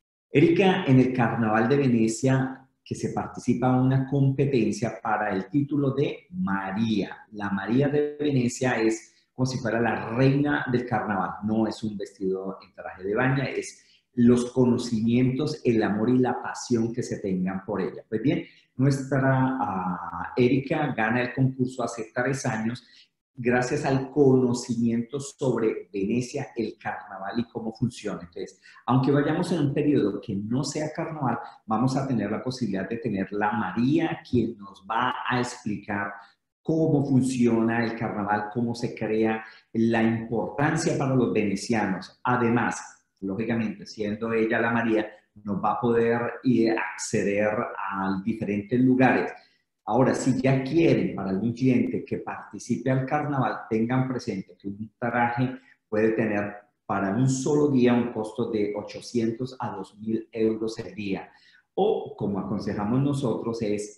Erika, en el Carnaval de Venecia, que se participa en una competencia para el título de María. La María de Venecia es como si fuera la reina del carnaval. No es un vestido en traje de baño, es los conocimientos, el amor y la pasión que se tengan por ella. Pues bien, nuestra uh, Erika gana el concurso hace tres años gracias al conocimiento sobre Venecia, el carnaval y cómo funciona. Entonces, aunque vayamos en un periodo que no sea carnaval, vamos a tener la posibilidad de tener la María, quien nos va a explicar cómo funciona el carnaval, cómo se crea, la importancia para los venecianos. Además, lógicamente, siendo ella la María, nos va a poder ir a acceder a diferentes lugares. Ahora, si ya quieren para algún cliente que participe al carnaval, tengan presente que un traje puede tener para un solo día un costo de ochocientos a dos mil euros el día. O, como aconsejamos nosotros, es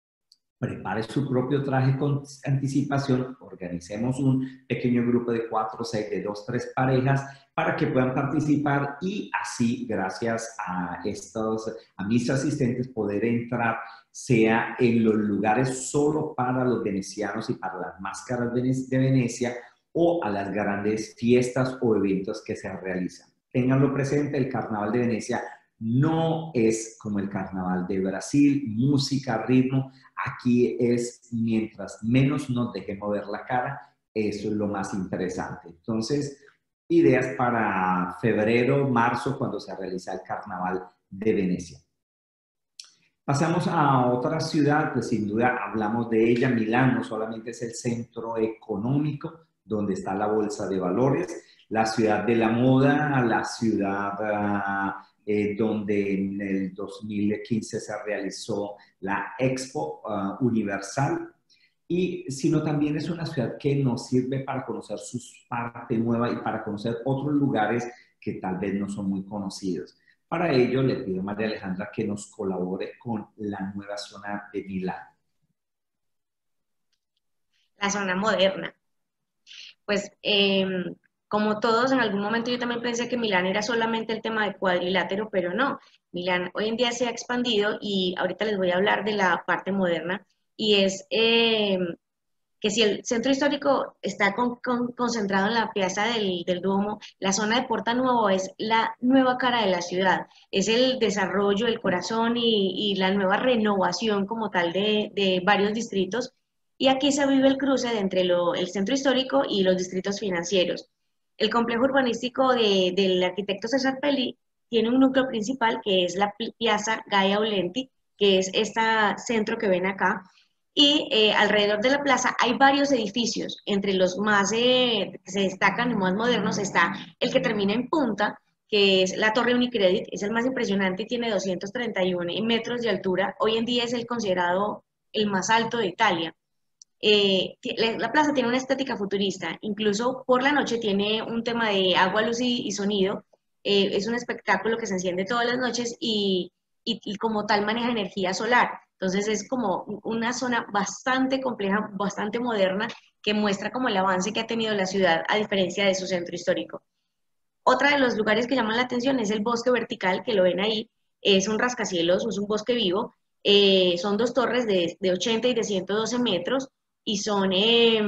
prepare su propio traje con anticipación, organicemos un pequeño grupo de cuatro, seis, de dos, tres parejas para que puedan participar y así, gracias a estos, a mis asistentes, poder entrar, sea en los lugares solo para los venecianos y para las máscaras de Venecia o a las grandes fiestas o eventos que se realizan. Ténganlo presente, el Carnaval de Venecia no es como el Carnaval de Brasil, música, ritmo. Aquí es mientras menos nos dejemos ver la cara, eso es lo más interesante. Entonces, ideas para febrero, marzo, cuando se realiza el Carnaval de Venecia. Pasamos a otra ciudad, pues sin duda hablamos de ella. Milán no solamente es el centro económico, donde está la bolsa de valores, la ciudad de la moda, la ciudad uh, eh, donde en el dos mil quince se realizó la Expo uh, Universal, y sino también es una ciudad que nos sirve para conocer su parte nueva y para conocer otros lugares que tal vez no son muy conocidos. Para ello, le pido a María Alejandra que nos colabore con la nueva zona de Milán. La zona moderna. Pues, eh, como todos, en algún momento yo también pensé que Milán era solamente el tema de cuadrilátero, pero no. Milán hoy en día se ha expandido y ahorita les voy a hablar de la parte moderna. Y es eh, que si el centro histórico está con, con, concentrado en la Piazza del, del Duomo, la zona de Porta Nuovo es la nueva cara de la ciudad, es el desarrollo, el corazón y, y la nueva renovación como tal de, de varios distritos, y aquí se vive el cruce de entre lo, el centro histórico y los distritos financieros. El complejo urbanístico de, del arquitecto Cesar Pelli tiene un núcleo principal que es la Piazza Gaia Aulenti, que es este centro que ven acá, y eh, alrededor de la plaza hay varios edificios. Entre los más eh, que se destacan y más modernos está el que termina en punta, que es la Torre Unicredit, es el más impresionante y tiene doscientos treinta y uno metros de altura. Hoy en día es el considerado el más alto de Italia. Eh, la plaza tiene una estética futurista, incluso por la noche tiene un tema de agua, luz y, y sonido. Eh, es un espectáculo que se enciende todas las noches y, y, y como tal maneja energía solar. Entonces es como una zona bastante compleja, bastante moderna, que muestra como el avance que ha tenido la ciudad a diferencia de su centro histórico. Otra de los lugares que llaman la atención es el bosque vertical, que lo ven ahí. Es un rascacielos, es un bosque vivo. Eh, son dos torres de, de ochenta y de ciento doce metros y son eh,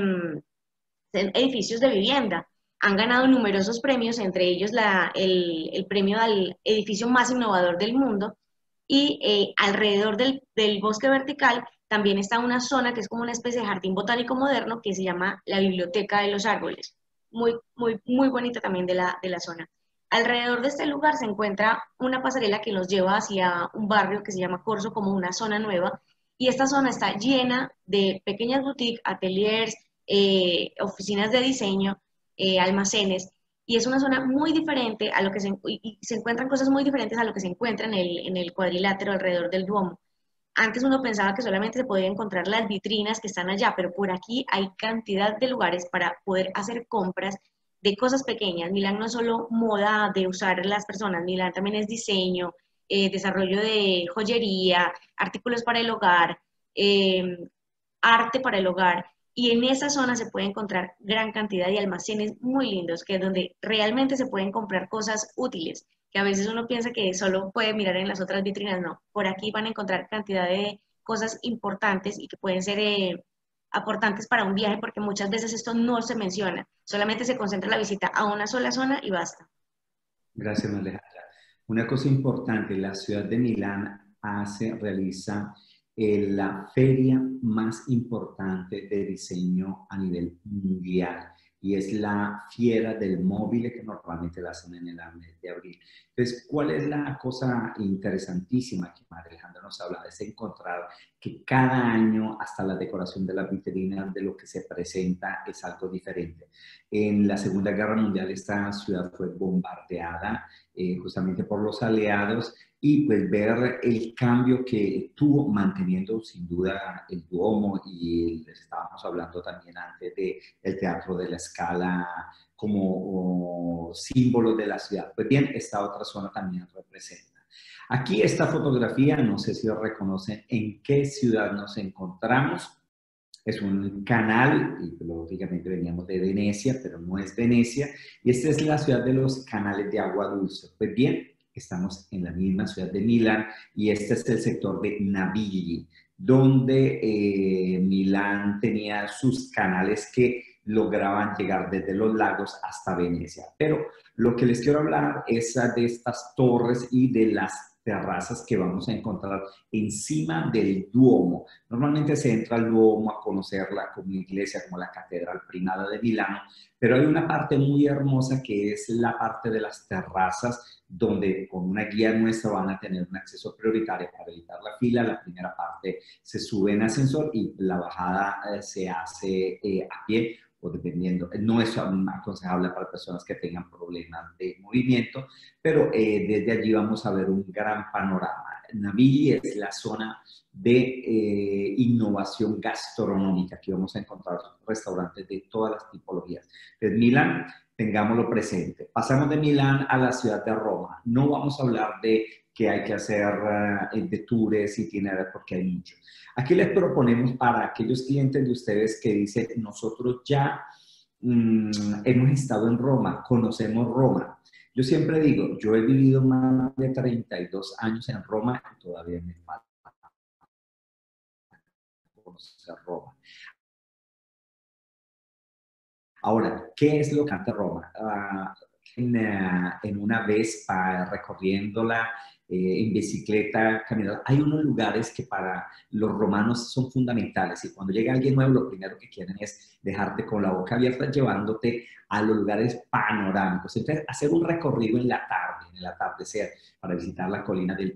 edificios de vivienda. Han ganado numerosos premios, entre ellos la, el, el premio al edificio más innovador del mundo. Y eh, alrededor del, del bosque vertical también está una zona que es como una especie de jardín botánico moderno que se llama la Biblioteca de los Árboles. Muy, muy, muy bonita también de la, de la zona. Alrededor de este lugar se encuentra una pasarela que nos lleva hacia un barrio que se llama Corso, como una zona nueva, y esta zona está llena de pequeñas boutiques, ateliers, eh, oficinas de diseño, eh, almacenes, y es una zona muy diferente a lo que se, y se encuentran cosas muy diferentes a lo que se encuentra en el, en el cuadrilátero alrededor del Duomo. Antes uno pensaba que solamente se podía encontrar las vitrinas que están allá, pero por aquí hay cantidad de lugares para poder hacer compras de cosas pequeñas. Milán no es solo moda de usar las personas, Milán también es diseño, eh, desarrollo de joyería, artículos para el hogar, eh, arte para el hogar. Y en esa zona se puede encontrar gran cantidad de almacenes muy lindos, que es donde realmente se pueden comprar cosas útiles, que a veces uno piensa que solo puede mirar en las otras vitrinas, no. Por aquí van a encontrar cantidad de cosas importantes y que pueden ser eh, aportantes para un viaje, porque muchas veces esto no se menciona, solamente se concentra la visita a una sola zona y basta. Gracias, Alejandra. Una cosa importante, la ciudad de Milán hace, realiza eh, la feria más importante de diseño a nivel mundial y es la Fiera del Móvil que normalmente la hacen en el mes de abril. Entonces, ¿cuál es la cosa interesantísima que María Alejandra nos habla? Es encontrar que cada año, hasta la decoración de la vitrina, de lo que se presenta, es algo diferente. En la Segunda Guerra Mundial esta ciudad fue bombardeada eh, justamente por los aliados y pues ver el cambio que tuvo manteniendo sin duda el Duomo y les estábamos hablando también antes del Teatro de la Scala como oh, símbolo de la ciudad. Pues bien, esta otra zona también representa. Aquí esta fotografía, no sé si reconocen en qué ciudad nos encontramos. Es un canal, y lógicamente veníamos de Venecia, pero no es Venecia, y esta es la ciudad de los canales de agua dulce. Pues bien, estamos en la misma ciudad de Milán, y este es el sector de Navigli, donde eh, Milán tenía sus canales que lograban llegar desde los lagos hasta Venecia. Pero lo que les quiero hablar es de estas torres y de las terrazas que vamos a encontrar encima del Duomo. Normalmente se entra al Duomo a conocerla como iglesia, como la Catedral Primada de Milano, pero hay una parte muy hermosa que es la parte de las terrazas, donde con una guía nuestra van a tener un acceso prioritario para evitar la fila. La primera parte se sube en ascensor y la bajada eh, se hace eh, a pie, o dependiendo, no es aconsejable para personas que tengan problemas de movimiento, pero eh, desde allí vamos a ver un gran panorama. Navigli es la zona de eh, innovación gastronómica. Aquí vamos a encontrar restaurantes de todas las tipologías. Entonces, Milán, tengámoslo presente. Pasamos de Milán a la ciudad de Roma. No vamos a hablar de que hay que hacer uh, de tours, itinerarios, porque hay mucho. Aquí les proponemos para aquellos clientes de ustedes que dicen, nosotros ya mmm, hemos estado en Roma, conocemos Roma. Yo siempre digo, yo he vivido más de treinta y dos años en Roma y todavía me falta conocer Roma. Ahora, ¿qué es lo que canta Roma? Uh, en, uh, en una Vespa, recorriéndola, eh, en bicicleta, caminando. Hay unos lugares que para los romanos son fundamentales y cuando llega alguien nuevo, lo primero que quieren es dejarte con la boca abierta, llevándote a los lugares panorámicos. Entonces, hacer un recorrido en la tarde, en el atardecer, para visitar la colina del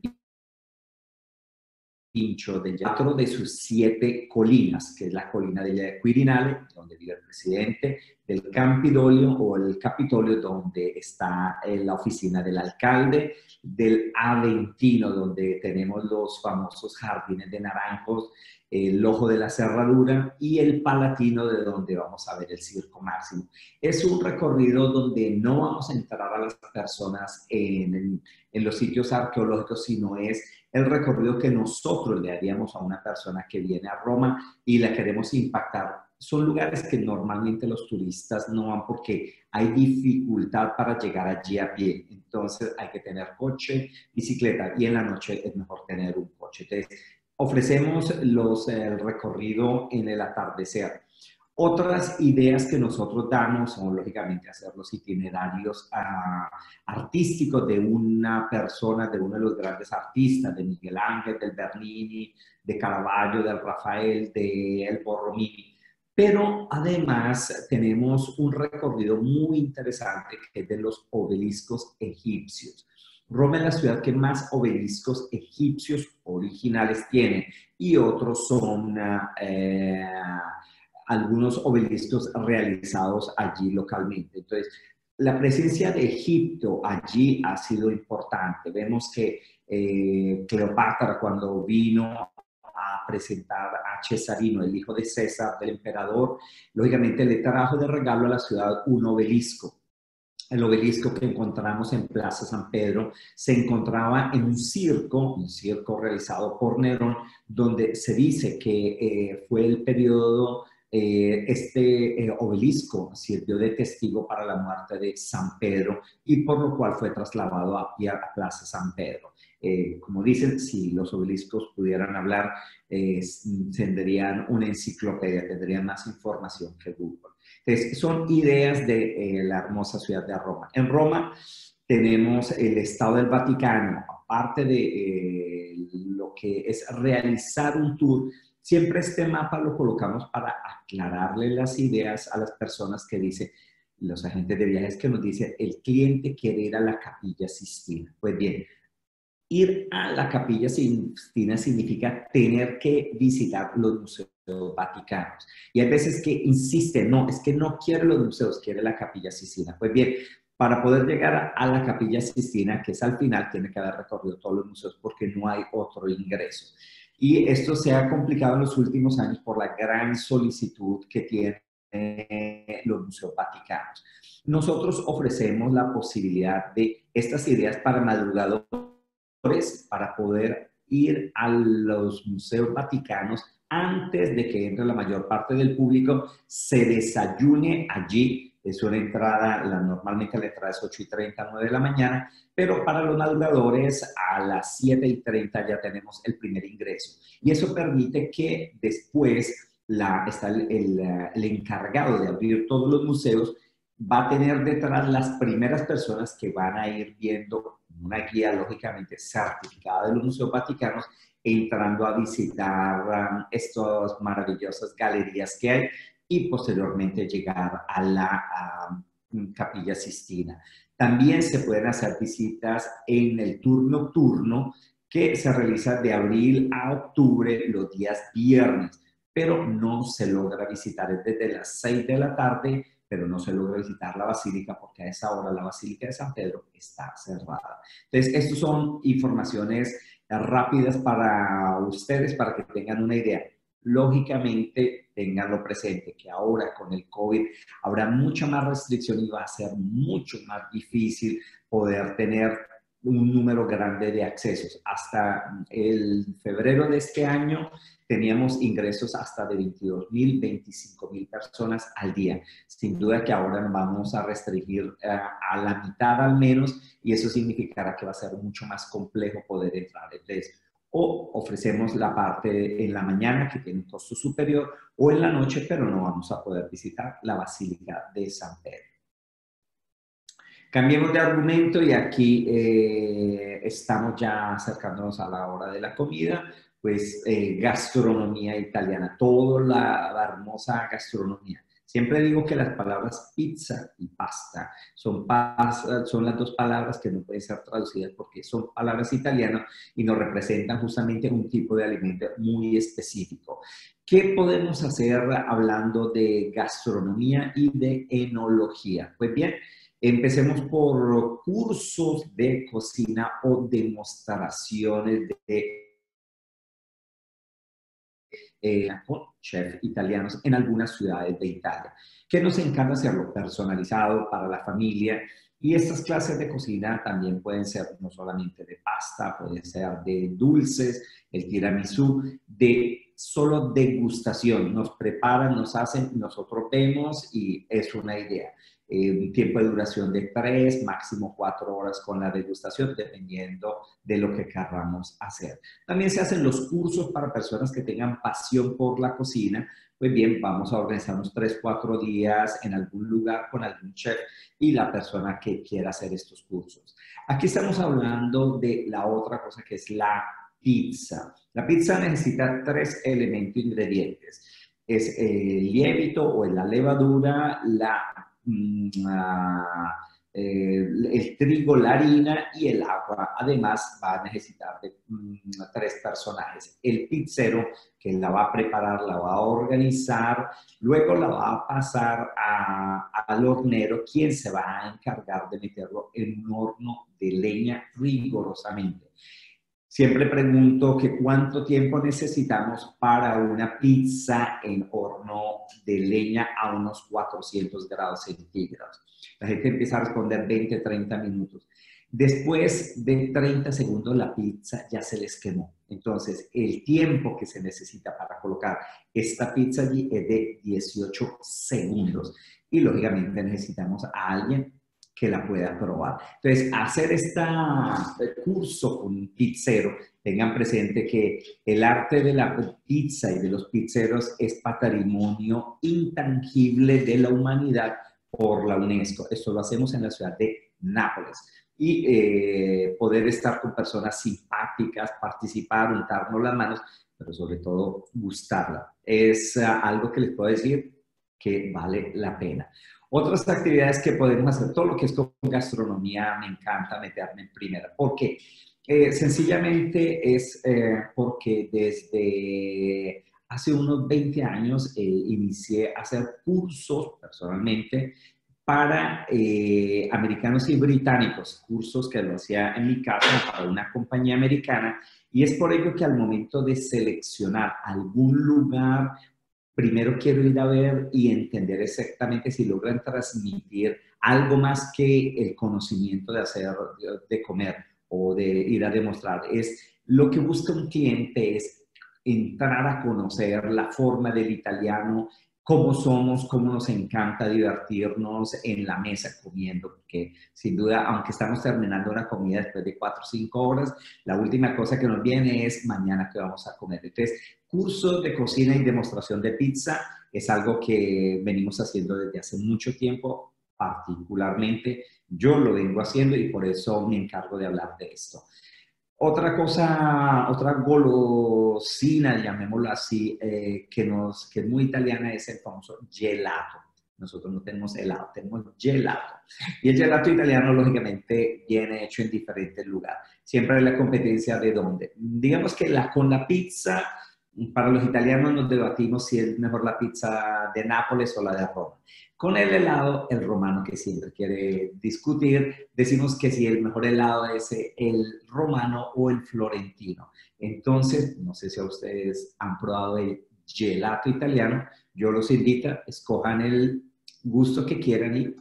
Pincho, del cuatro de sus siete colinas, que es la colina del Quirinale, donde vive el presidente, del Campidoglio o el Capitolio, donde está eh, la oficina del alcalde, del Aventino, donde tenemos los famosos jardines de naranjos, el Ojo de la Cerradura, y el Palatino, de donde vamos a ver el Circo Máximo. Es un recorrido donde no vamos a entrar a las personas en, en, en los sitios arqueológicos, sino es el recorrido que nosotros le haríamos a una persona que viene a Roma y la queremos impactar. Son lugares que normalmente los turistas no van porque hay dificultad para llegar allí a pie. Entonces hay que tener coche, bicicleta, y en la noche es mejor tener un coche. Entonces ofrecemos los, el recorrido en el atardecer. Otras ideas que nosotros damos son, lógicamente, hacer los itinerarios uh, artísticos de una persona, de uno de los grandes artistas, de Miguel Ángel, del Bernini, de Caravaggio, del Rafael, de El Borromini. Pero además tenemos un recorrido muy interesante que es de los obeliscos egipcios. Roma es la ciudad que más obeliscos egipcios originales tiene y otros son... Eh, algunos obeliscos realizados allí localmente. Entonces, la presencia de Egipto allí ha sido importante. Vemos que eh, Cleopatra, cuando vino a presentar a Cesarino, el hijo de César, del emperador. Lógicamente le trajo de regalo a la ciudad un obelisco. El obelisco que encontramos en Plaza San Pedro se encontraba en un circo, un circo realizado por Nerón, donde se dice que eh, fue el periodo, eh, este eh, obelisco sirvió de testigo para la muerte de San Pedro y por lo cual fue trasladado a, a Plaza San Pedro. Eh, como dicen, si los obeliscos pudieran hablar, eh, tendrían una enciclopedia, tendrían más información que Google. Entonces, son ideas de eh, la hermosa ciudad de Roma. En Roma tenemos el Estado del Vaticano, aparte de eh, lo que es realizar un tour. Siempre este mapa lo colocamos para aclararle las ideas a las personas que dicen, los agentes de viajes que nos dicen, el cliente quiere ir a la Capilla Sistina. Pues bien, ir a la Capilla Sistina significa tener que visitar los museos vaticanos. Y hay veces que insiste, no, es que no quiere los museos, quiere la Capilla Sistina. Pues bien, para poder llegar a la Capilla Sistina, que es al final, tiene que haber recorrido todos los museos porque no hay otro ingreso. Y esto se ha complicado en los últimos años por la gran solicitud que tienen los museos vaticanos. Nosotros ofrecemos la posibilidad de estas ideas para madrugadores, para poder ir a los museos vaticanos antes de que entre la mayor parte del público, se desayune allí. Es una entrada, la, normalmente la entrada es ocho y treinta, nueve de la mañana, pero para los madrugadores a las siete y treinta ya tenemos el primer ingreso. Y eso permite que después la, está el, el, el encargado de abrir todos los museos va a tener detrás las primeras personas que van a ir viendo una guía, lógicamente, certificada de los museos vaticanos, entrando a visitar um, estas maravillosas galerías que hay y posteriormente llegar a la a, um, Capilla Sistina. También se pueden hacer visitas en el tour nocturno que se realiza de abril a octubre los días viernes, pero no se logra visitar desde las seis de la tarde, pero no se logra visitar la basílica porque a esa hora la Basílica de San Pedro está cerrada. Entonces, estas son informaciones rápidas para ustedes, para que tengan una idea. Lógicamente, tenganlo presente, que ahora con el COVID habrá mucha más restricción y va a ser mucho más difícil poder tener un número grande de accesos. Hasta el febrero de este año teníamos ingresos hasta de veintidós mil, veinticinco mil personas al día. Sin duda que ahora vamos a restringir uh, a la mitad al menos y eso significará que va a ser mucho más complejo poder entrar en eso. O ofrecemos la parte en la mañana que tiene un costo superior o en la noche, pero no vamos a poder visitar la Basílica de San Pedro. Cambiemos de argumento y aquí eh, estamos ya acercándonos a la hora de la comida, pues eh, gastronomía italiana, toda la, la hermosa gastronomía. Siempre digo que las palabras pizza y pasta son, son las dos palabras que no pueden ser traducidas porque son palabras italianas y nos representan justamente un tipo de alimento muy específico. ¿Qué podemos hacer hablando de gastronomía y de enología? Pues bien, empecemos por cursos de cocina o demostraciones de eh, con chefs italianos en algunas ciudades de Italia, que nos encanta hacerlo personalizado para la familia. Y estas clases de cocina también pueden ser no solamente de pasta, pueden ser de dulces, el tiramisú, de solo degustación. Nos preparan, nos hacen, nosotros vemos y es una idea. Eh, un tiempo de duración de tres, máximo cuatro horas con la degustación, dependiendo de lo que queramos hacer. También se hacen los cursos para personas que tengan pasión por la cocina. Pues bien, vamos a organizar unos tres, cuatro días en algún lugar con algún chef y la persona que quiera hacer estos cursos. Aquí estamos hablando de la otra cosa que es la pizza. La pizza necesita tres elementos ingredientes. Es el lievito o la levadura, la Eh, el trigo, la harina y el agua. Además, va a necesitar de mm, tres personajes. El pizzero, que la va a preparar, la va a organizar, luego la va a pasar a, al hornero, quien se va a encargar de meterlo en un horno de leña rigurosamente. Siempre pregunto que cuánto tiempo necesitamos para una pizza en horno de leña a unos cuatrocientos grados centígrados. La gente empieza a responder veinte, treinta minutos. Después de treinta segundos la pizza ya se les quemó. Entonces, el tiempo que se necesita para colocar esta pizza allí es de dieciocho segundos. Y lógicamente necesitamos a alguien que la pueda probar. Entonces, hacer este curso con un pizzero, tengan presente que el arte de la pizza y de los pizzeros es patrimonio intangible de la humanidad por la UNESCO. Esto lo hacemos en la ciudad de Nápoles. Y eh, poder estar con personas simpáticas, participar, untarnos las manos, pero sobre todo gustarla. Es uh, algo que les puedo decir que vale la pena. Otras actividades que podemos hacer, todo lo que es con gastronomía, me encanta meterme en primera. ¿Por qué? Eh, sencillamente es eh, porque desde hace unos veinte años eh, inicié a hacer cursos personalmente para eh, americanos y británicos, cursos que lo hacía en mi casa para una compañía americana, y es por ello que al momento de seleccionar algún lugar, primero quiero ir a ver y entender exactamente si logran transmitir algo más que el conocimiento de hacer, de comer o de ir a demostrar. Es lo que busca un cliente es entrar a conocer la forma del italiano, cómo somos, cómo nos encanta divertirnos en la mesa comiendo, porque sin duda, aunque estamos terminando una comida después de cuatro o cinco horas, la última cosa que nos viene es mañana qué vamos a comer. Entonces, cursos de cocina y demostración de pizza es algo que venimos haciendo desde hace mucho tiempo, particularmente yo lo vengo haciendo y por eso me encargo de hablar de esto. Otra cosa, otra golosina, llamémoslo así, eh, que, nos, que es muy italiana es el famoso gelato. Nosotros no tenemos helado, tenemos gelato. Y el gelato italiano, lógicamente, viene hecho en diferentes lugares. Siempre hay la competencia de dónde. Digamos que la, con la pizza, para los italianos nos debatimos si es mejor la pizza de Nápoles o la de Roma. Con el helado, el romano que siempre quiere discutir, decimos que si el mejor helado es el romano o el florentino. Entonces, no sé si a ustedes han probado el gelato italiano. Yo los invito, escojan el gusto que quieran y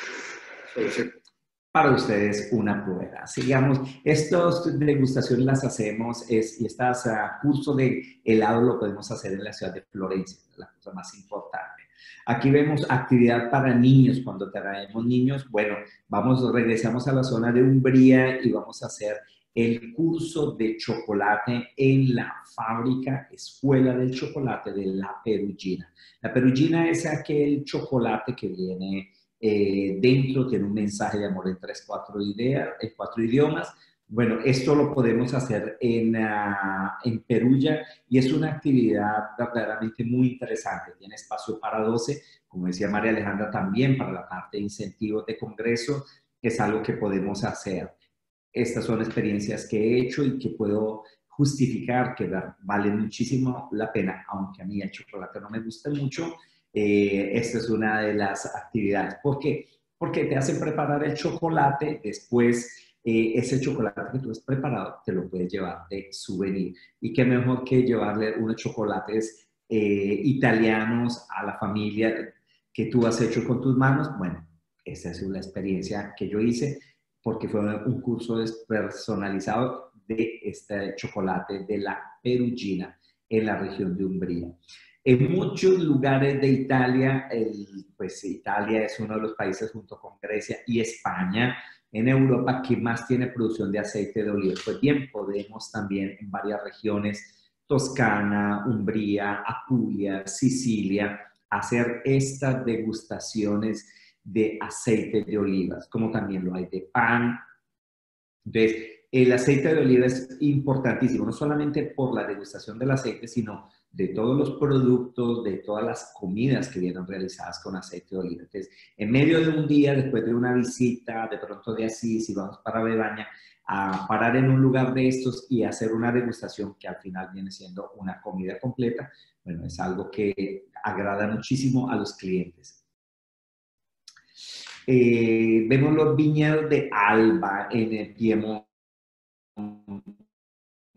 para ustedes una prueba. Sigamos, estas degustaciones las hacemos es, y este uh, curso de helado lo podemos hacer en la ciudad de Florencia, la cosa más importante. Aquí vemos actividad para niños, cuando traemos niños, bueno, vamos, regresamos a la zona de Umbría y vamos a hacer el curso de chocolate en la fábrica Escuela del Chocolate de La Perugina. La Perugina es aquel chocolate que viene eh, dentro, tiene un mensaje de amor en tres, cuatro, idea, en cuatro idiomas. Bueno, esto lo podemos hacer en, uh, en Perugia y es una actividad verdaderamente muy interesante. Tiene espacio para doce, como decía María Alejandra también, para la parte de incentivos de congreso, es algo que podemos hacer. Estas son experiencias que he hecho y que puedo justificar que valen muchísimo la pena, aunque a mí el chocolate no me gusta mucho. Eh, esta es una de las actividades. ¿Por qué? Porque te hacen preparar el chocolate, después eh, ese chocolate que tú has preparado te lo puedes llevar de souvenir. Y qué mejor que llevarle unos chocolates eh, italianos a la familia que tú has hecho con tus manos. Bueno, esa es una experiencia que yo hice porque fue un curso personalizado de este chocolate de la Perugina en la región de Umbría. En muchos lugares de Italia, el, pues Italia es uno de los países junto con Grecia y España en Europa que más tiene producción de aceite de oliva. Pues bien, podemos también en varias regiones, Toscana, Umbría, Apulia, Sicilia, hacer estas degustaciones de aceite de olivas, como también lo hay de pan. Entonces, el aceite de oliva es importantísimo, no solamente por la degustación del aceite, sino de todos los productos, de todas las comidas que vienen realizadas con aceite de oliva. Entonces, en medio de un día, después de una visita, de pronto de Asís, si vamos para Bebaña, a parar en un lugar de estos y hacer una degustación que al final viene siendo una comida completa, bueno, es algo que agrada muchísimo a los clientes. Eh, vemos los viñedos de Alba en el Piemonte.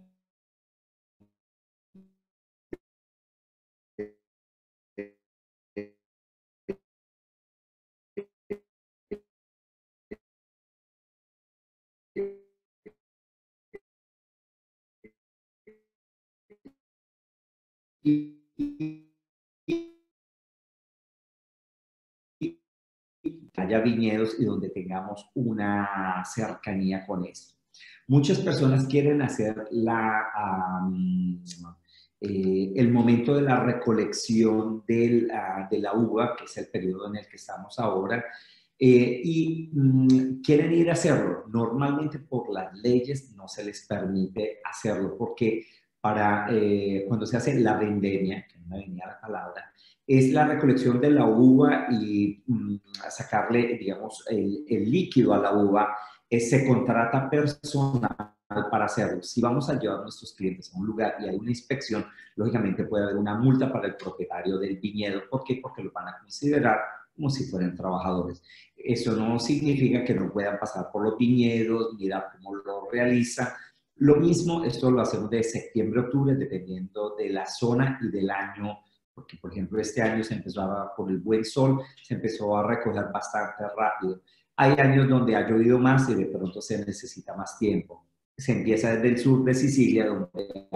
haya viñedos y donde tengamos una cercanía con esto. Muchas personas quieren hacer la, um, eh, el momento de la recolección del, uh, de la uva, que es el periodo en el que estamos ahora, eh, y um, quieren ir a hacerlo. Normalmente por las leyes no se les permite hacerlo, porque para, eh, cuando se hace la vendemia, que no me venía la palabra, es la recolección de la uva y um, sacarle, digamos, el, el líquido a la uva. Eh, se contrata personal para hacerlo. Si vamos a llevar a nuestros clientes a un lugar y hay una inspección, lógicamente puede haber una multa para el propietario del viñedo. ¿Por qué? Porque lo van a considerar como si fueran trabajadores. Eso no significa que no puedan pasar por los viñedos, mirar cómo lo realiza. Lo mismo, esto lo hacemos de septiembre a octubre, dependiendo de la zona y del año, porque por ejemplo este año se empezó a, por el buen sol, se empezó a recoger bastante rápido. Hay años donde ha llovido más y de pronto se necesita más tiempo. Se empieza desde el sur de Sicilia, donde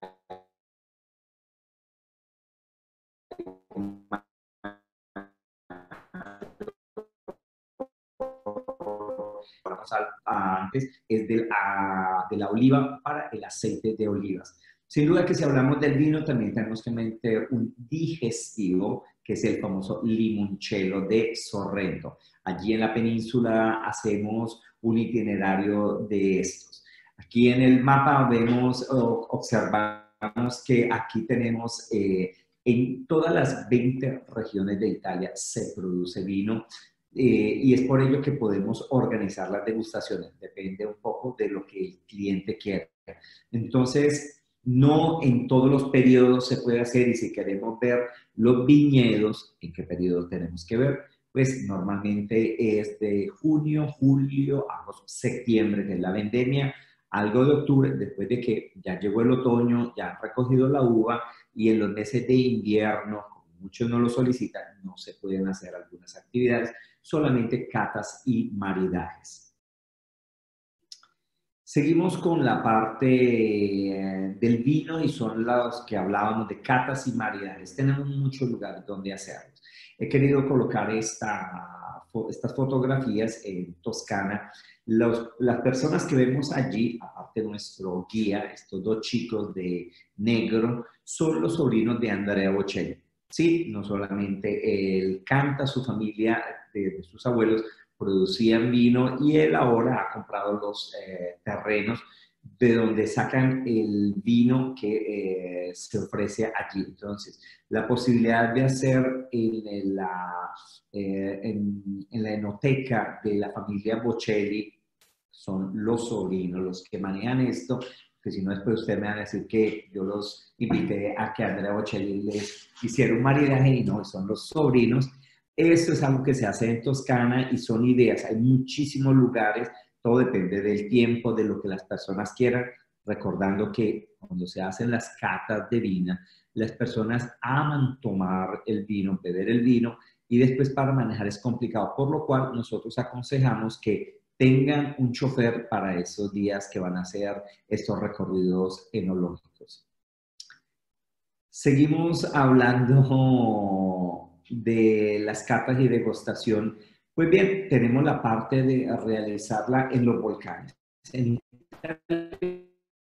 antes es de la, de la oliva para el aceite de olivas. Sin duda que si hablamos del vino también tenemos que meter un digestivo, que es el famoso limoncello de Sorrento. Allí en la península hacemos un itinerario de estos. Aquí en el mapa vemos, observamos que aquí tenemos eh, en todas las veinte regiones de Italia se produce vino. Eh, y es por ello que podemos organizar las degustaciones. Depende un poco de lo que el cliente quiera. Entonces, no en todos los periodos se puede hacer, y si queremos ver los viñedos, ¿en qué periodo tenemos que ver? Pues normalmente es de junio, julio, agosto, septiembre, que es la vendemia, algo de octubre, después de que ya llegó el otoño, ya han recogido la uva, y en los meses de invierno, como muchos no lo solicitan, no se pueden hacer algunas actividades, solamente catas y maridajes. Seguimos con la parte eh, del vino y son los que hablábamos de catas y maridajes. Tenemos muchos lugares donde hacerlos. He querido colocar esta, estas fotografías en Toscana. Los, las personas que vemos allí, aparte de nuestro guía, estos dos chicos de negro, son los sobrinos de Andrea Bocelli. Sí, no solamente él canta, su familia, de, de sus abuelos, producían vino y él ahora ha comprado los eh, terrenos de donde sacan el vino que eh, se ofrece allí. Entonces, la posibilidad de hacer en la, eh, en, en la enoteca de la familia Bocelli son los sobrinos los que manejan esto, que si no después ustedes me van a decir que yo los invité a que Andrea Bocelli les hiciera un maridaje y no, son los sobrinos. Esto es algo que se hace en Toscana y son ideas. Hay muchísimos lugares, todo depende del tiempo, de lo que las personas quieran, recordando que cuando se hacen las catas de vino, las personas aman tomar el vino, beber el vino, y después para manejar es complicado, por lo cual nosotros aconsejamos que tengan un chofer para esos días que van a hacer estos recorridos enológicos. Seguimos hablando de las catas y degustación. Pues bien, tenemos la parte de realizarla en los volcanes. En Italia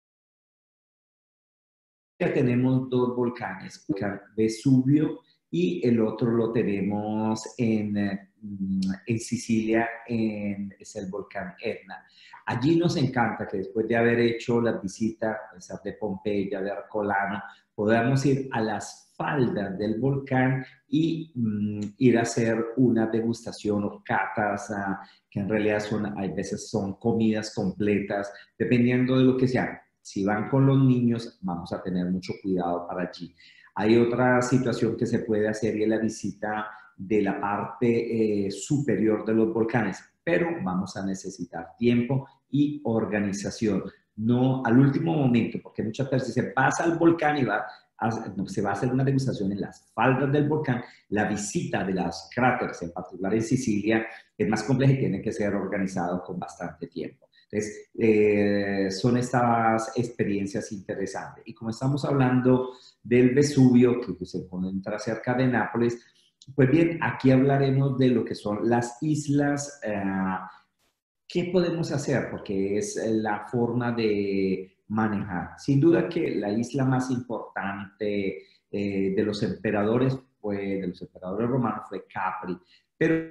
tenemos dos volcanes, el volcán Vesubio y el otro lo tenemos en, en Sicilia, en, es el volcán Etna. Allí nos encanta que después de haber hecho las visitas, a pesar de Pompeya, de Arcolano, podamos ir a las faldas del volcán y mm, ir a hacer una degustación o catas, uh, que en realidad son, hay veces son comidas completas, dependiendo de lo que sea. Si van con los niños, vamos a tener mucho cuidado para allí. Hay otra situación que se puede hacer y es la visita de la parte eh, superior de los volcanes, pero vamos a necesitar tiempo y organización. No al último momento, porque muchas veces se pasa al volcán y va a, no, se va a hacer una degustación en las faldas del volcán. La visita de las cráteres, en particular en Sicilia, es más compleja y tiene que ser organizado con bastante tiempo. Entonces, eh, son estas experiencias interesantes. Y como estamos hablando del Vesubio, que se encuentra cerca de Nápoles, pues bien, aquí hablaremos de lo que son las islas. Eh, ¿Qué podemos hacer? Porque es la forma de manejar. Sin duda que la isla más importante eh, de los emperadores fue, de los emperadores romanos fue Capri. Pero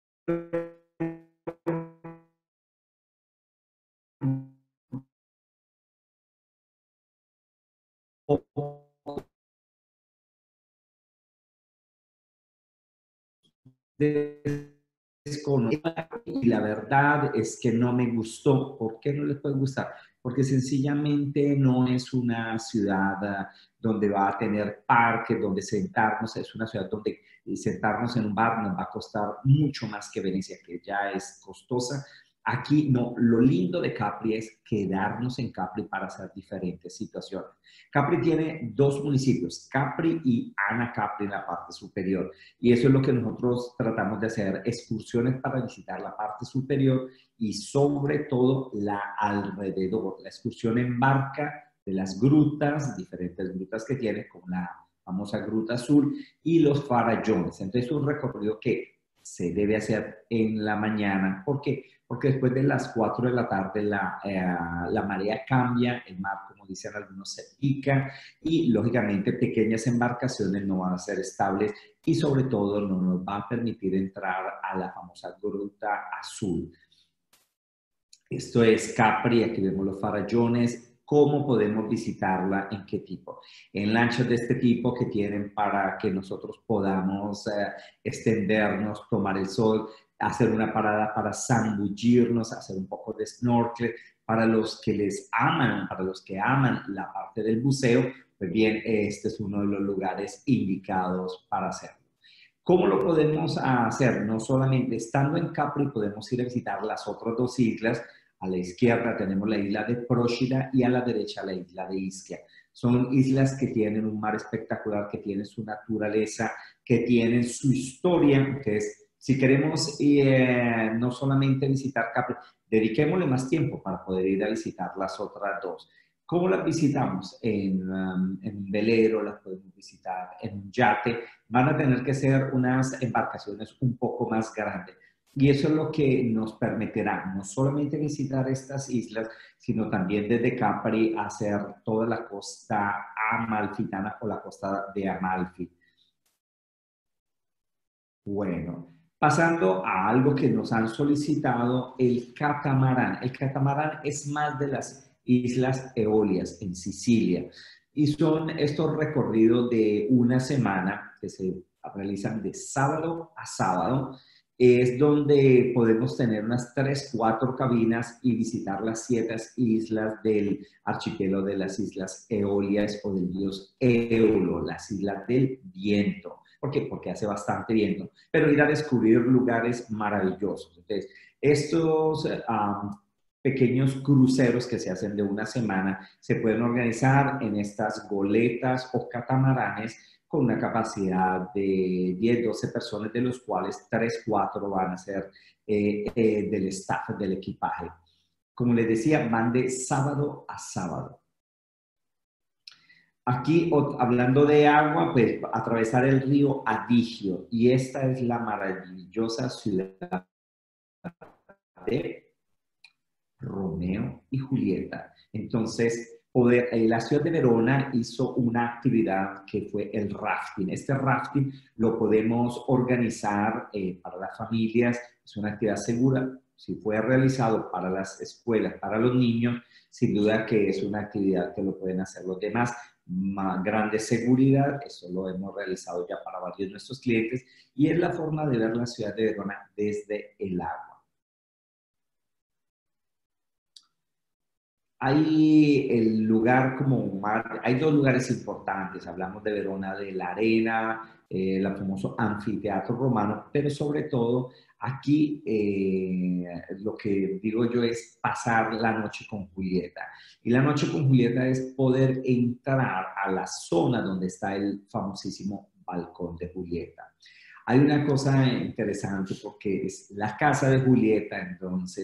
y la verdad es que no me gustó. ¿Por qué no les puede gustar? Porque sencillamente no es una ciudad donde va a tener parques, donde sentarnos, es una ciudad donde sentarnos en un bar nos va a costar mucho más que Venecia, que ya es costosa. Aquí no, lo lindo de Capri es quedarnos en Capri para hacer diferentes situaciones. Capri tiene dos municipios, Capri y Anacapri en la parte superior. Y eso es lo que nosotros tratamos de hacer, excursiones para visitar la parte superior y sobre todo la alrededor. La excursión en barca de las grutas, diferentes grutas que tiene, como la famosa Gruta Azul y los farallones. Entonces es un recorrido que se debe hacer en la mañana. ¿Por qué? Porque después de las cuatro de la tarde la, eh, la marea cambia, el mar, como dicen algunos, se pica y lógicamente pequeñas embarcaciones no van a ser estables y sobre todo no nos va a permitir entrar a la famosa Gruta Azul. Esto es Capri, aquí vemos los farallones. ¿Cómo podemos visitarla? ¿En qué tipo? En lanchas de este tipo que tienen para que nosotros podamos eh, extendernos, tomar el sol, hacer una parada para zambullirnos, hacer un poco de snorkel. Para los que les aman, para los que aman la parte del buceo, pues bien, este es uno de los lugares indicados para hacerlo. ¿Cómo lo podemos hacer? No solamente estando en Capri, podemos ir a visitar las otras dos islas. A la izquierda tenemos la isla de Procida y a la derecha la isla de Ischia. Son islas que tienen un mar espectacular, que tienen su naturaleza, que tienen su historia. Entonces, si queremos eh, no solamente visitar Capri, dediquémosle más tiempo para poder ir a visitar las otras dos. ¿Cómo las visitamos? En, um, en un velero, las podemos visitar en un yate. Van a tener que ser unas embarcaciones un poco más grandes. Y eso es lo que nos permitirá no solamente visitar estas islas, sino también desde Capri hacer toda la costa amalfitana o la costa de Amalfi. Bueno, pasando a algo que nos han solicitado, el catamarán. El catamarán es más de las Islas Eolias en Sicilia y son estos recorridos de una semana que se realizan de sábado a sábado. Es donde podemos tener unas tres, cuatro cabinas y visitar las siete islas del archipiélago de las Islas Eolias o del dios Eolo, las islas del viento. ¿Por qué? Porque hace bastante viento, pero ir a descubrir lugares maravillosos. Entonces, estos um, pequeños cruceros que se hacen de una semana se pueden organizar en estas goletas o catamaranes con una capacidad de diez, doce personas, de los cuales tres, cuatro van a ser eh, eh, del staff, del equipaje. Como les decía, van de sábado a sábado. Aquí, hablando de agua, pues atravesar el río Adigio, y esta es la maravillosa ciudad de Romeo y Julieta. Entonces, poder, eh, la ciudad de Verona hizo una actividad que fue el rafting. Este rafting lo podemos organizar eh, para las familias, es una actividad segura. Si fue realizado para las escuelas, para los niños, sin duda que es una actividad que lo pueden hacer los demás. Más grande seguridad, eso lo hemos realizado ya para varios de nuestros clientes, y es la forma de ver la ciudad de Verona desde el agua. Hay el lugar como mar, hay dos lugares importantes, hablamos de Verona, de la arena, eh, el famoso anfiteatro romano, pero sobre todo aquí eh, lo que digo yo es pasar la noche con Julieta. Y la noche con Julieta es poder entrar a la zona donde está el famosísimo balcón de Julieta. Hay una cosa interesante porque es la casa de Julieta, entonces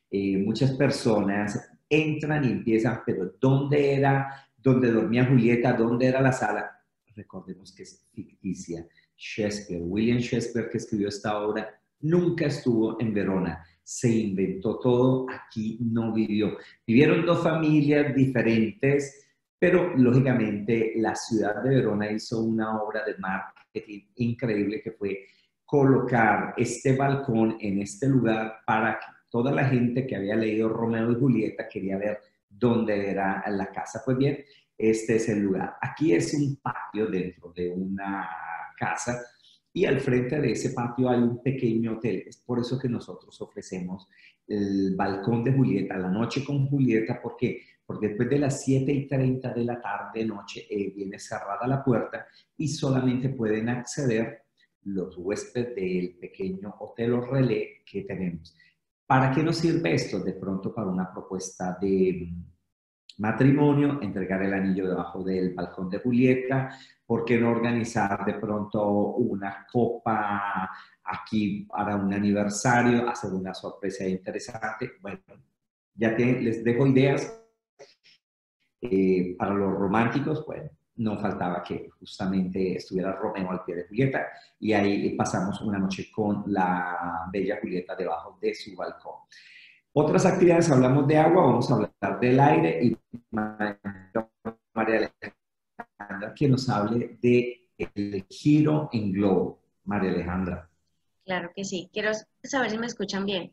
eh, muchas personas entran y empiezan, pero ¿dónde era, dónde dormía Julieta? ¿Dónde era la sala? Recordemos que es ficticia. Shakespeare, William Shakespeare, que escribió esta obra, nunca estuvo en Verona. Se inventó todo, aquí no vivió. Vivieron dos familias diferentes, pero lógicamente la ciudad de Verona hizo una obra de marketing increíble que fue colocar este balcón en este lugar para que toda la gente que había leído Romeo y Julieta quería ver dónde era la casa. Pues bien, este es el lugar. Aquí es un patio dentro de una casa y al frente de ese patio hay un pequeño hotel. Es por eso que nosotros ofrecemos el balcón de Julieta, la noche con Julieta. ¿Por qué? Porque después de las siete y treinta de la tarde, noche, eh, viene cerrada la puerta y solamente pueden acceder los huéspedes del pequeño hotel o relé que tenemos. ¿Para qué nos sirve esto? De pronto para una propuesta de matrimonio, entregar el anillo debajo del balcón de Julieta. ¿Por qué no organizar de pronto una copa aquí para un aniversario, hacer una sorpresa interesante? Bueno, ya te, les dejo ideas. Eh, para los románticos, bueno, no faltaba que justamente estuviera Romeo al pie de Julieta y ahí pasamos una noche con la bella Julieta debajo de su balcón. Otras actividades, hablamos de agua, vamos a hablar del aire y María Alejandra que nos hable del giro en globo. María Alejandra. Claro que sí. Quiero saber si me escuchan bien.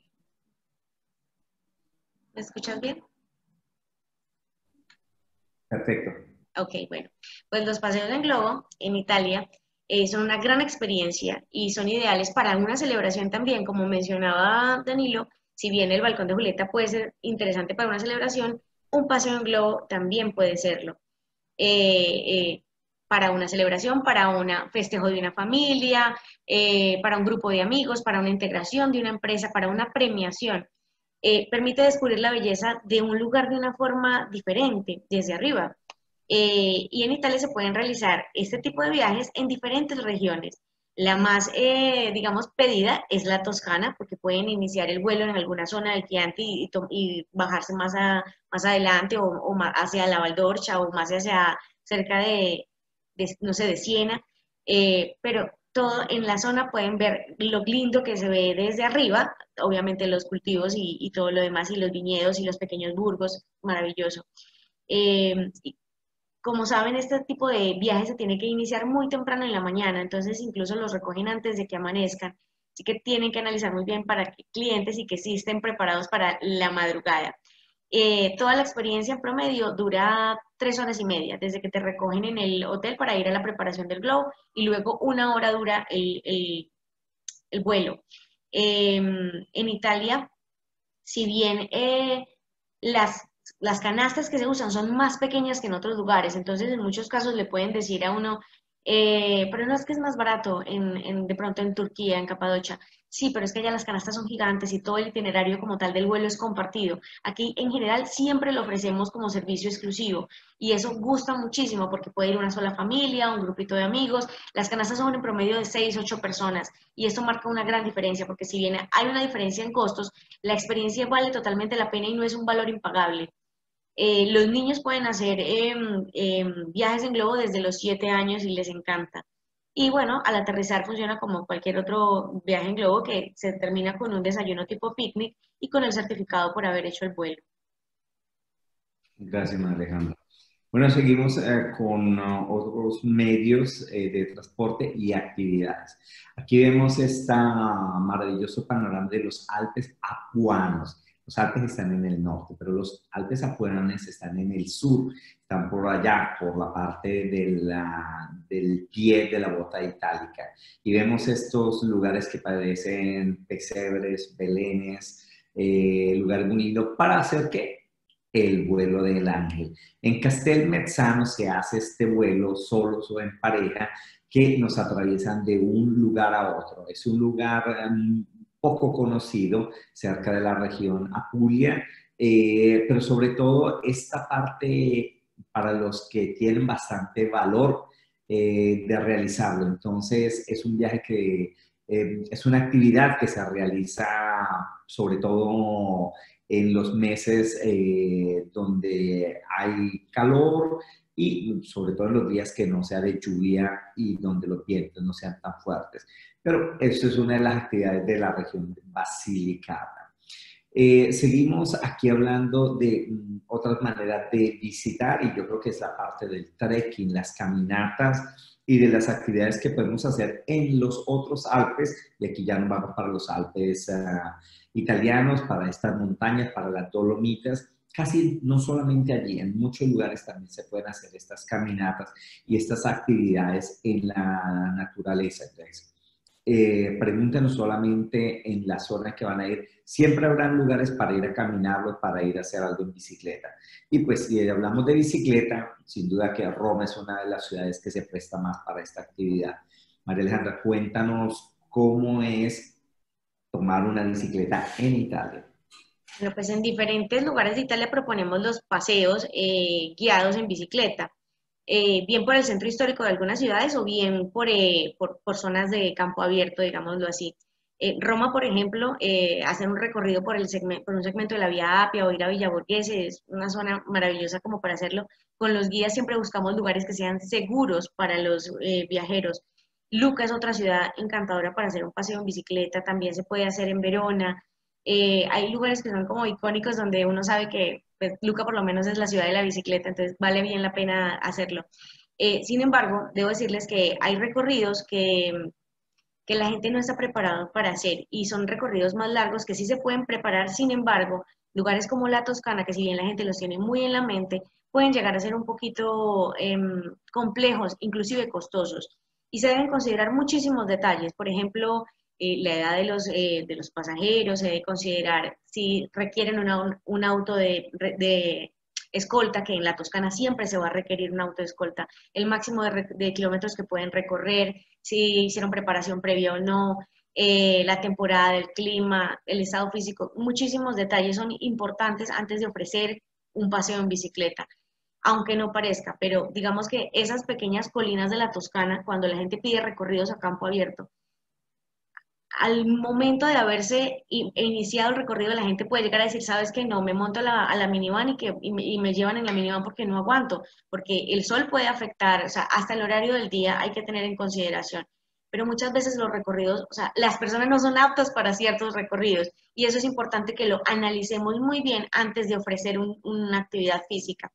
¿Me escuchan bien? Perfecto. Ok, bueno. Pues los paseos en globo en Italia eh, son una gran experiencia y son ideales para una celebración también, como mencionaba Danilo. Si bien el balcón de Julieta puede ser interesante para una celebración, un paseo en globo también puede serlo. Eh, eh, para una celebración, para un festejo de una familia, eh, para un grupo de amigos, para una integración de una empresa, para una premiación. Eh, permite descubrir la belleza de un lugar de una forma diferente, desde arriba. Eh, y en Italia se pueden realizar este tipo de viajes en diferentes regiones. La más, eh, digamos, pedida es la Toscana, porque pueden iniciar el vuelo en alguna zona del Chianti y, y, y bajarse más, a, más adelante o, o más hacia la Valdorcia o más hacia cerca de, de no sé, de Siena. Eh, pero todo en la zona pueden ver lo lindo que se ve desde arriba, obviamente los cultivos y, y todo lo demás, y los viñedos y los pequeños burgos, maravilloso. Eh, como saben, este tipo de viajes se tiene que iniciar muy temprano en la mañana, entonces incluso los recogen antes de que amanezcan. Así que tienen que analizar muy bien para que clientes y que sí estén preparados para la madrugada. Eh, toda la experiencia en promedio dura tres horas y media, desde que te recogen en el hotel para ir a la preparación del globo y luego una hora dura el, el, el vuelo. Eh, en Italia, si bien eh, las las canastas que se usan son más pequeñas que en otros lugares, entonces en muchos casos le pueden decir a uno, eh, pero no es que es más barato en, en, de pronto en Turquía, en Capadocia. Sí, pero es que allá las canastas son gigantes y todo el itinerario como tal del vuelo es compartido. Aquí en general siempre lo ofrecemos como servicio exclusivo y eso gusta muchísimo porque puede ir una sola familia, un grupito de amigos. Las canastas son en promedio de seis, ocho personas y esto marca una gran diferencia porque si bien hay una diferencia en costos, la experiencia vale totalmente la pena y no es un valor impagable. Eh, los niños pueden hacer eh, eh, viajes en globo desde los siete años y les encanta. Y bueno, al aterrizar funciona como cualquier otro viaje en globo que se termina con un desayuno tipo picnic y con el certificado por haber hecho el vuelo. Gracias, María Alejandra. Bueno, seguimos eh, con uh, otros medios eh, de transporte y actividades. Aquí vemos este maravilloso panorama de los Alpes apuanos. Los Alpes están en el norte, pero los Alpes apuanos están en el sur, están por allá, por la parte de la, del pie de la bota itálica. Y vemos estos lugares que parecen pesebres, belenes, eh, lugares bonitos para hacer ¿qué? El vuelo del ángel. En Castelmezzano se hace este vuelo solos o en pareja que nos atraviesan de un lugar a otro. Es un lugar um, poco conocido cerca de la región Apulia, eh, pero sobre todo esta parte para los que tienen bastante valor eh, de realizarlo. Entonces es un viaje que eh, es una actividad que se realiza sobre todo en los meses eh, donde hay calor y sobre todo en los días que no sea de lluvia y donde los vientos no sean tan fuertes. Pero eso es una de las actividades de la región de Basilicata. Eh, seguimos aquí hablando de mm, otras maneras de visitar y yo creo que es la parte del trekking, las caminatas y de las actividades que podemos hacer en los otros Alpes, y aquí ya nos vamos para los Alpes uh, italianos, para estas montañas, para las Dolomitas. Casi no solamente allí, en muchos lugares también se pueden hacer estas caminatas y estas actividades en la naturaleza. Entonces, eh, pregúntenos solamente en la zona que van a ir. Siempre habrán lugares para ir a caminarlo, para ir a hacer algo en bicicleta. Y pues si hablamos de bicicleta, sin duda que Roma es una de las ciudades que se presta más para esta actividad. María Alejandra, cuéntanos cómo es tomar una bicicleta en Italia. Bueno, pues en diferentes lugares de Italia proponemos los paseos eh, guiados en bicicleta, eh, bien por el centro histórico de algunas ciudades o bien por, eh, por, por zonas de campo abierto, digámoslo así. Eh, Roma, por ejemplo, eh, hacer un recorrido por, el segmento, por un segmento de la Vía Apia o ir a Villa Borghese es una zona maravillosa como para hacerlo. Con los guías siempre buscamos lugares que sean seguros para los eh, viajeros. Lucca es otra ciudad encantadora para hacer un paseo en bicicleta, también se puede hacer en Verona. Eh, hay lugares que son como icónicos donde uno sabe que pues, Lucca por lo menos es la ciudad de la bicicleta, entonces vale bien la pena hacerlo. Eh, sin embargo, debo decirles que hay recorridos que, que la gente no está preparada para hacer y son recorridos más largos que sí se pueden preparar, sin embargo, lugares como la Toscana, que si bien la gente los tiene muy en la mente, pueden llegar a ser un poquito eh, complejos, inclusive costosos. Y se deben considerar muchísimos detalles, por ejemplo, eh, la edad de los, eh, de los pasajeros, se debe considerar si requieren una, un auto de, de escolta, que en la Toscana siempre se va a requerir un auto de escolta, el máximo de, de kilómetros que pueden recorrer, si hicieron preparación previa o no, eh, la temporada del clima, el estado físico, muchísimos detalles son importantes antes de ofrecer un paseo en bicicleta, aunque no parezca, pero digamos que esas pequeñas colinas de la Toscana, cuando la gente pide recorridos a campo abierto, al momento de haberse iniciado el recorrido, la gente puede llegar a decir, sabes que no, me monto a la, a la minivan y, que, y me, y, me, llevan en la minivan porque no aguanto, porque el sol puede afectar, o sea, hasta el horario del día hay que tener en consideración. Pero muchas veces los recorridos, o sea, las personas no son aptas para ciertos recorridos y eso es importante que lo analicemos muy bien antes de ofrecer un, una actividad física.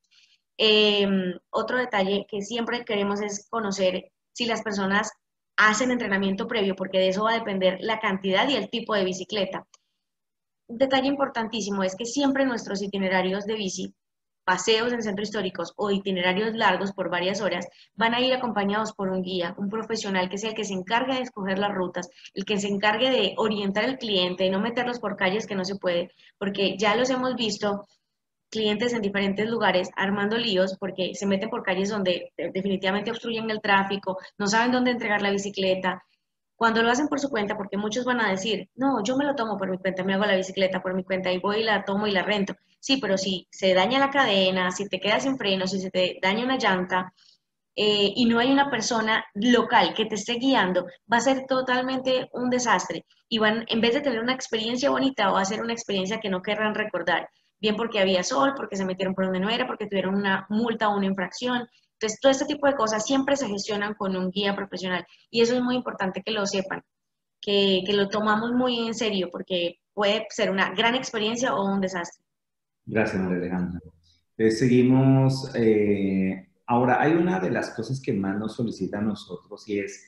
Eh, otro detalle que siempre queremos es conocer si las personas hacen entrenamiento previo, porque de eso va a depender la cantidad y el tipo de bicicleta. Un detalle importantísimo es que siempre nuestros itinerarios de bici, paseos en centros históricos o itinerarios largos por varias horas, van a ir acompañados por un guía, un profesional que sea el que se encargue de escoger las rutas, el que se encargue de orientar al cliente, de no meterlos por calles que no se puede, porque ya los hemos visto clientes en diferentes lugares armando líos porque se meten por calles donde definitivamente obstruyen el tráfico, no saben dónde entregar la bicicleta. Cuando lo hacen por su cuenta, porque muchos van a decir, no, yo me lo tomo por mi cuenta, me hago la bicicleta por mi cuenta y voy y la tomo y la rento. Sí, pero si se daña la cadena, si te quedas sin freno, si se te daña una llanta eh, y no hay una persona local que te esté guiando, va a ser totalmente un desastre. Y van, en vez de tener una experiencia bonita, va a ser una experiencia que no querrán recordar. Bien porque había sol, porque se metieron por donde no era, porque tuvieron una multa o una infracción. Entonces, todo este tipo de cosas siempre se gestionan con un guía profesional y eso es muy importante que lo sepan, que, que lo tomamos muy en serio porque puede ser una gran experiencia o un desastre. Gracias, María Alejandra. Entonces, seguimos. Eh, ahora, hay una de las cosas que más nos solicitan nosotros y es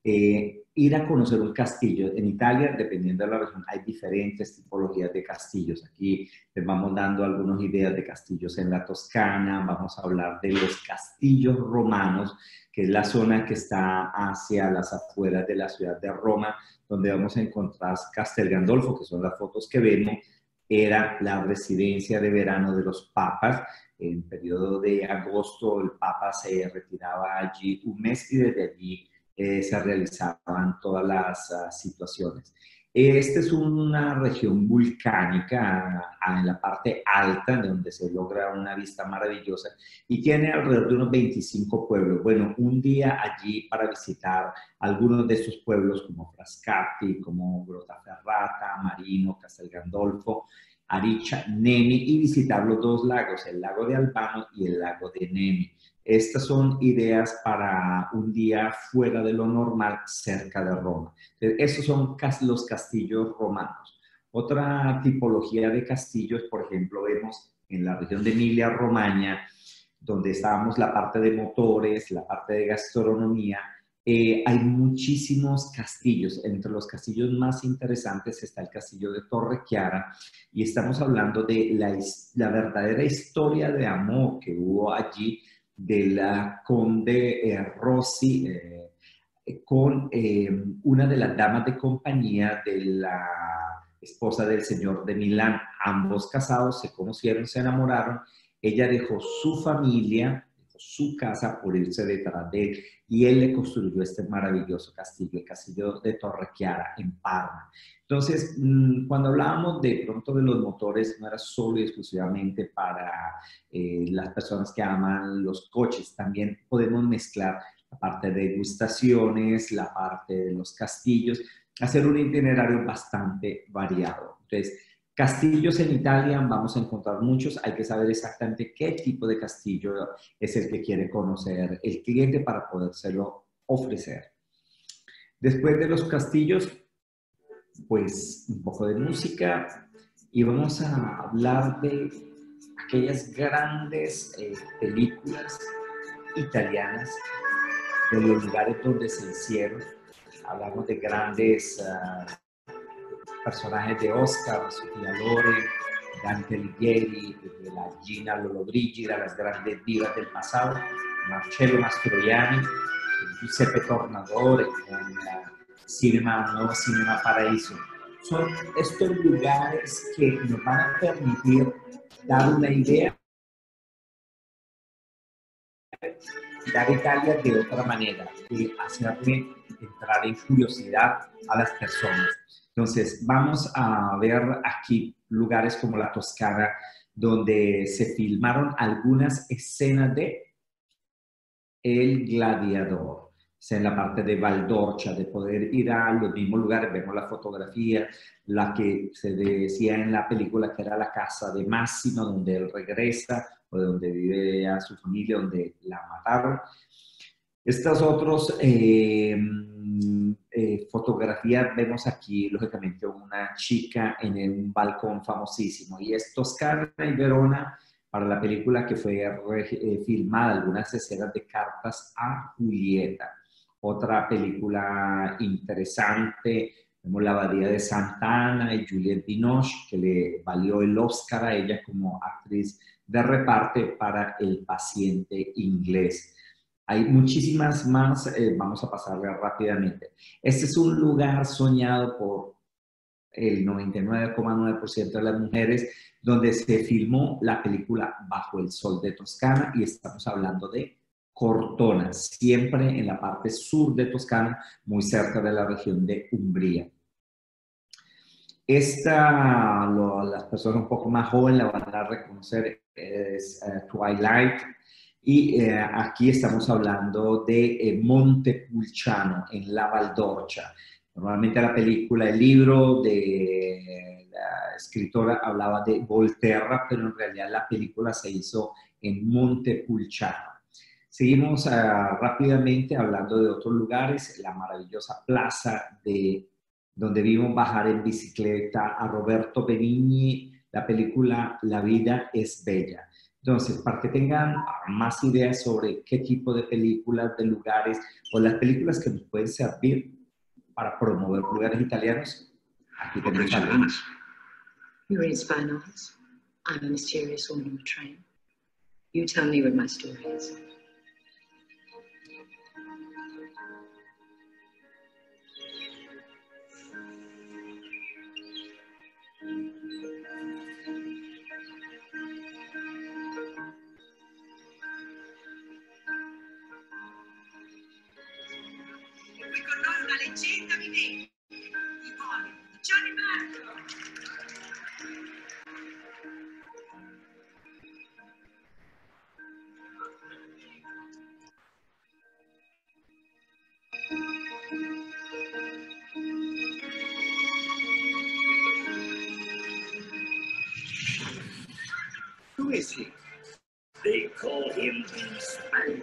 eh, ir a conocer un castillo. En Italia, dependiendo de la región, hay diferentes tipologías de castillos. Aquí les vamos dando algunas ideas de castillos en la Toscana. Vamos a hablar de los castillos romanos, que es la zona que está hacia las afueras de la ciudad de Roma, donde vamos a encontrar Castel Gandolfo, que son las fotos que vemos. Era la residencia de verano de los papas. En el periodo de agosto el papa se retiraba allí un mes y desde allí eh, se realizaban todas las uh, situaciones. Esta es una región volcánica uh, en la parte alta, donde se logra una vista maravillosa y tiene alrededor de unos veinticinco pueblos. Bueno, un día allí para visitar algunos de estos pueblos como Frascati, como Grottaferrata, Marino, Castel Gandolfo, Aricha, Nemi y visitar los dos lagos, el lago de Albano y el lago de Nemi. Estas son ideas para un día fuera de lo normal cerca de Roma. Esos son los castillos romanos. Otra tipología de castillos, por ejemplo, vemos en la región de Emilia-Romagna, donde estábamos la parte de motores, la parte de gastronomía. Eh, hay muchísimos castillos. Entre los castillos más interesantes está el castillo de Torrechiara y estamos hablando de la, la verdadera historia de amor que hubo allí de la conde eh, Rossi eh, con eh, una de las damas de compañía de la esposa del señor de Milán. Ambos casados se conocieron, se enamoraron. Ella dejó su familia, dejó su casa por irse detrás de él y él le construyó este maravilloso castillo, el castillo de Torrechiara en Parma. Entonces, cuando hablábamos de pronto de los motores, no era solo y exclusivamente para eh, las personas que aman los coches, también podemos mezclar la parte de degustaciones, la parte de los castillos, hacer un itinerario bastante variado. Entonces, castillos en Italia vamos a encontrar muchos, hay que saber exactamente qué tipo de castillo es el que quiere conocer el cliente para podérselo ofrecer. Después de los castillos, pues un poco de música y vamos a hablar de aquellas grandes eh, películas italianas, de los lugares donde se hicieron. Hablamos de grandes uh, personajes de Oscar, Sofia Loren, Dante Alighieri, de la Gina Lollobrigida, las grandes divas del pasado, Marcello Mastroianni, Giuseppe Tornatore, con uh, Cinema, Nuevo Cinema Paraíso. Son estos lugares que nos van a permitir dar una idea, dar Italia de otra manera, y hacerle entrar en curiosidad a las personas. Entonces, vamos a ver aquí lugares como la Toscana, donde se filmaron algunas escenas de El Gladiador. O sea, en la parte de Valdorcia, de poder ir a los mismos lugares, vemos la fotografía, la que se decía en la película que era la casa de Massimo, donde él regresa, o de donde vive a su familia, donde la mataron. Estas otras eh, eh, fotografías, vemos aquí, lógicamente, una chica en un balcón famosísimo, y es Toscana y Verona, para la película que fue eh, filmada, algunas escenas de Cartas a Julieta. Otra película interesante, vemos la Abadía de Santa Ana y Juliette Binoche, que le valió el Oscar a ella como actriz de reparto para El paciente inglés. Hay muchísimas más, eh, vamos a pasarle rápidamente. Este es un lugar soñado por el noventa y nueve coma nueve por ciento de las mujeres, donde se filmó la película Bajo el Sol de Toscana, y estamos hablando de Cortona, siempre en la parte sur de Toscana, muy cerca de la región de Umbría. Esta, lo, las personas un poco más jóvenes la van a reconocer, es uh, Twilight. Y eh, aquí estamos hablando de eh, Montepulciano, en la Valdorcia. Normalmente la película, el libro de la escritora hablaba de Volterra, pero en realidad la película se hizo en Montepulciano. Seguimos uh, rápidamente hablando de otros lugares, la maravillosa plaza de donde vimos bajar en bicicleta a Roberto Benigni, la película La vida es bella. Entonces, para que tengan más ideas sobre qué tipo de películas, de lugares, o las películas que nos pueden servir para promover lugares italianos, aquí tenemos algunas. You read spy novels. I'm a mysterious woman of train. You tell me what my story is. Leggenda vivente di Hollywood, Johnny Marco. Who is he? They call him the Spaniard.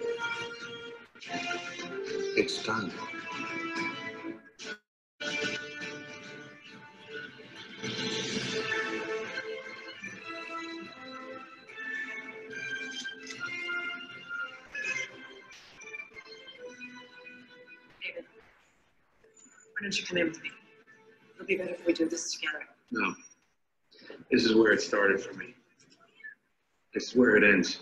It's time. David, why don't you come in with me? It'll be better if we do this together. No. This is where it started for me. This is where it ends.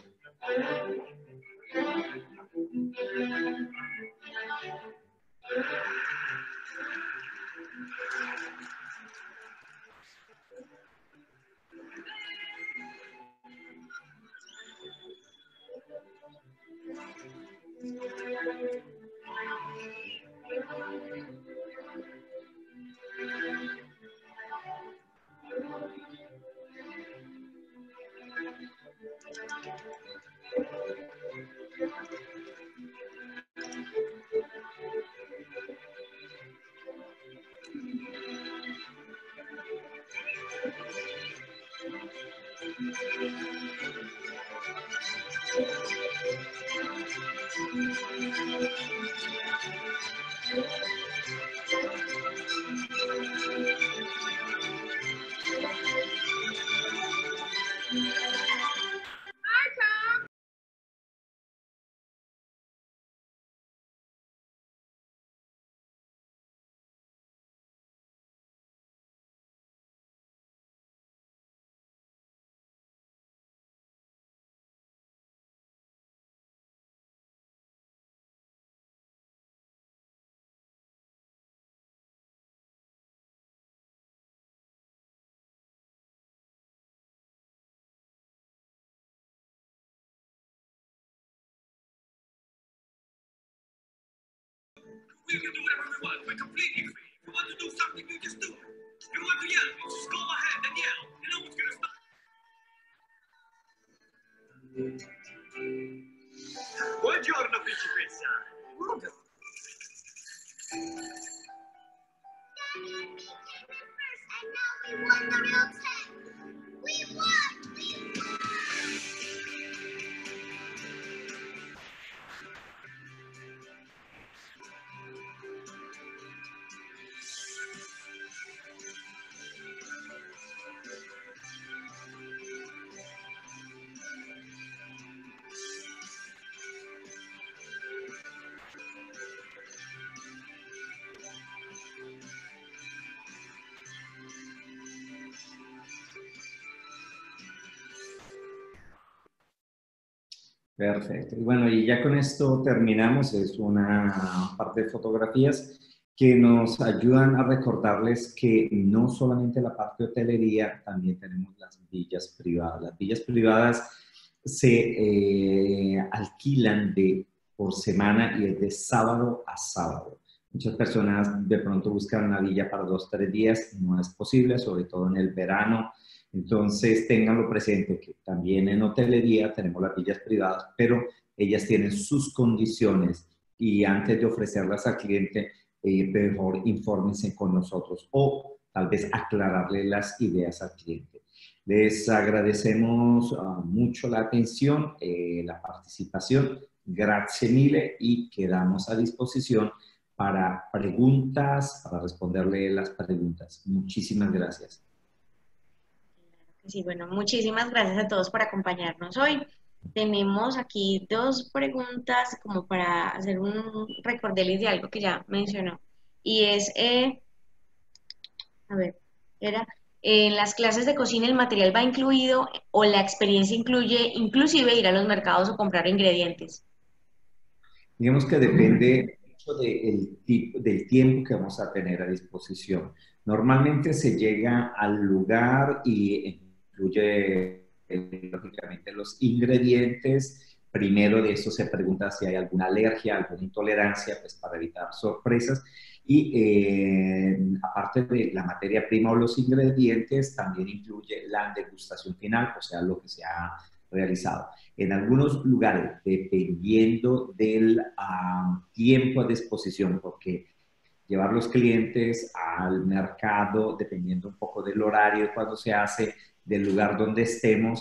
We can do whatever we want. We're completely free. If you want to do something, you just do it. If you want to yell, you just go ahead and yell. And no one's gonna stop. Buongiorno, principessa. Luca. Daddy, we came in first, and now we won the real ten. We won! We won! Perfecto. Y bueno, y ya con esto terminamos. Es una parte de fotografías que nos ayudan a recordarles que no solamente la parte de hotelería, también tenemos las villas privadas. Las villas privadas se eh, alquilan de, por semana y es de sábado a sábado. Muchas personas de pronto buscan una villa para dos, tres días. No es posible, sobre todo en el verano. Entonces, ténganlo presente que también en hotelería tenemos las villas privadas, pero ellas tienen sus condiciones y antes de ofrecerlas al cliente, eh, mejor infórmense con nosotros o tal vez aclararle las ideas al cliente. Les agradecemos uh, mucho la atención, eh, la participación. Grazie mille y quedamos a disposición para preguntas, para responderle las preguntas. Muchísimas gracias. Sí, bueno, muchísimas gracias a todos por acompañarnos hoy. Tenemos aquí dos preguntas como para hacer un recordelis de algo que ya mencionó. Y es, eh, a ver, era, en las clases de cocina el material va incluido o la experiencia incluye inclusive ir a los mercados o comprar ingredientes. Digamos que depende mucho del, tipo, del tiempo que vamos a tener a disposición. Normalmente se llega al lugar y incluye, eh, lógicamente, los ingredientes. Primero de eso se pregunta si hay alguna alergia, alguna intolerancia, pues para evitar sorpresas. Y eh, aparte de la materia prima o los ingredientes, también incluye la degustación final, o sea, lo que se ha realizado. En algunos lugares, dependiendo del uh, tiempo a disposición, porque llevar los clientes al mercado, dependiendo un poco del horario cuando se hace, del lugar donde estemos,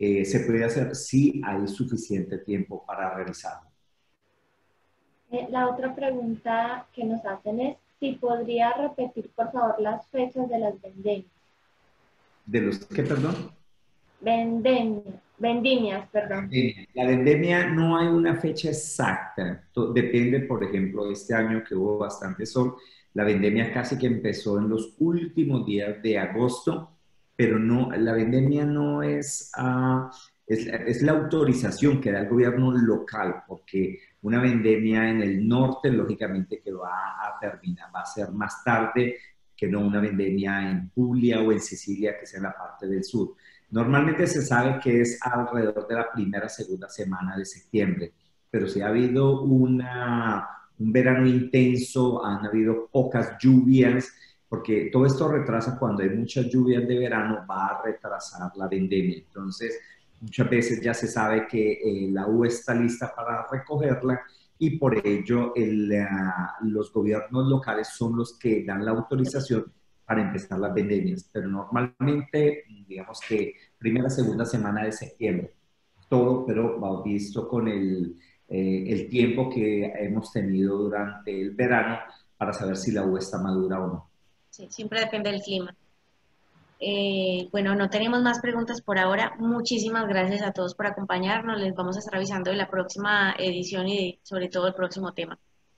eh, se puede hacer si hay suficiente tiempo para realizarlo. Eh, la otra pregunta que nos hacen es si podría repetir, por favor, las fechas de las vendemias. ¿De los qué, perdón? Vendemia, vendimias, perdón. Vendemia. La vendemia no hay una fecha exacta. To- Depende, por ejemplo, este año que hubo bastante sol, la vendemia casi que empezó en los últimos días de agosto, pero no, la vendemia no es, ah, es, es la autorización que da el gobierno local, porque una vendemia en el norte, lógicamente, que va a terminar, va a ser más tarde que no una vendemia en Puglia o en Sicilia, que es en la parte del sur. Normalmente se sabe que es alrededor de la primera, segunda semana de septiembre, pero si ha habido una, un verano intenso, han habido pocas lluvias, porque todo esto retrasa cuando hay muchas lluvias de verano, va a retrasar la vendemia. Entonces, muchas veces ya se sabe que eh, la uva está lista para recogerla y por ello el, uh, los gobiernos locales son los que dan la autorización para empezar las vendemias, pero normalmente, digamos que primera, segunda semana de septiembre, todo, pero va visto con el, eh, el tiempo que hemos tenido durante el verano para saber si la uva está madura o no. Sí, siempre depende del clima. Eh, bueno, no tenemos más preguntas por ahora. Muchísimas gracias a todos por acompañarnos. Les vamos a estar avisando de la próxima edición y sobre todo el próximo tema.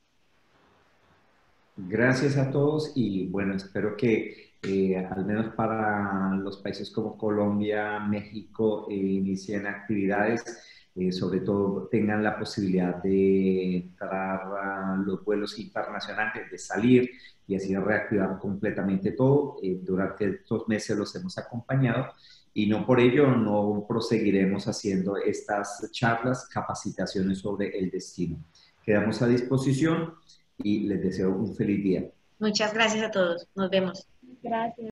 Gracias a todos y bueno, espero que eh, al menos para los países como Colombia, México, eh, inicien actividades, eh, sobre todo tengan la posibilidad de entrar a los vuelos internacionales, de salir y así reactivar completamente todo. Eh, durante estos meses los hemos acompañado y no por ello no proseguiremos haciendo estas charlas, capacitaciones sobre el destino. Quedamos a disposición y les deseo un feliz día. Muchas gracias a todos. Nos vemos. Gracias.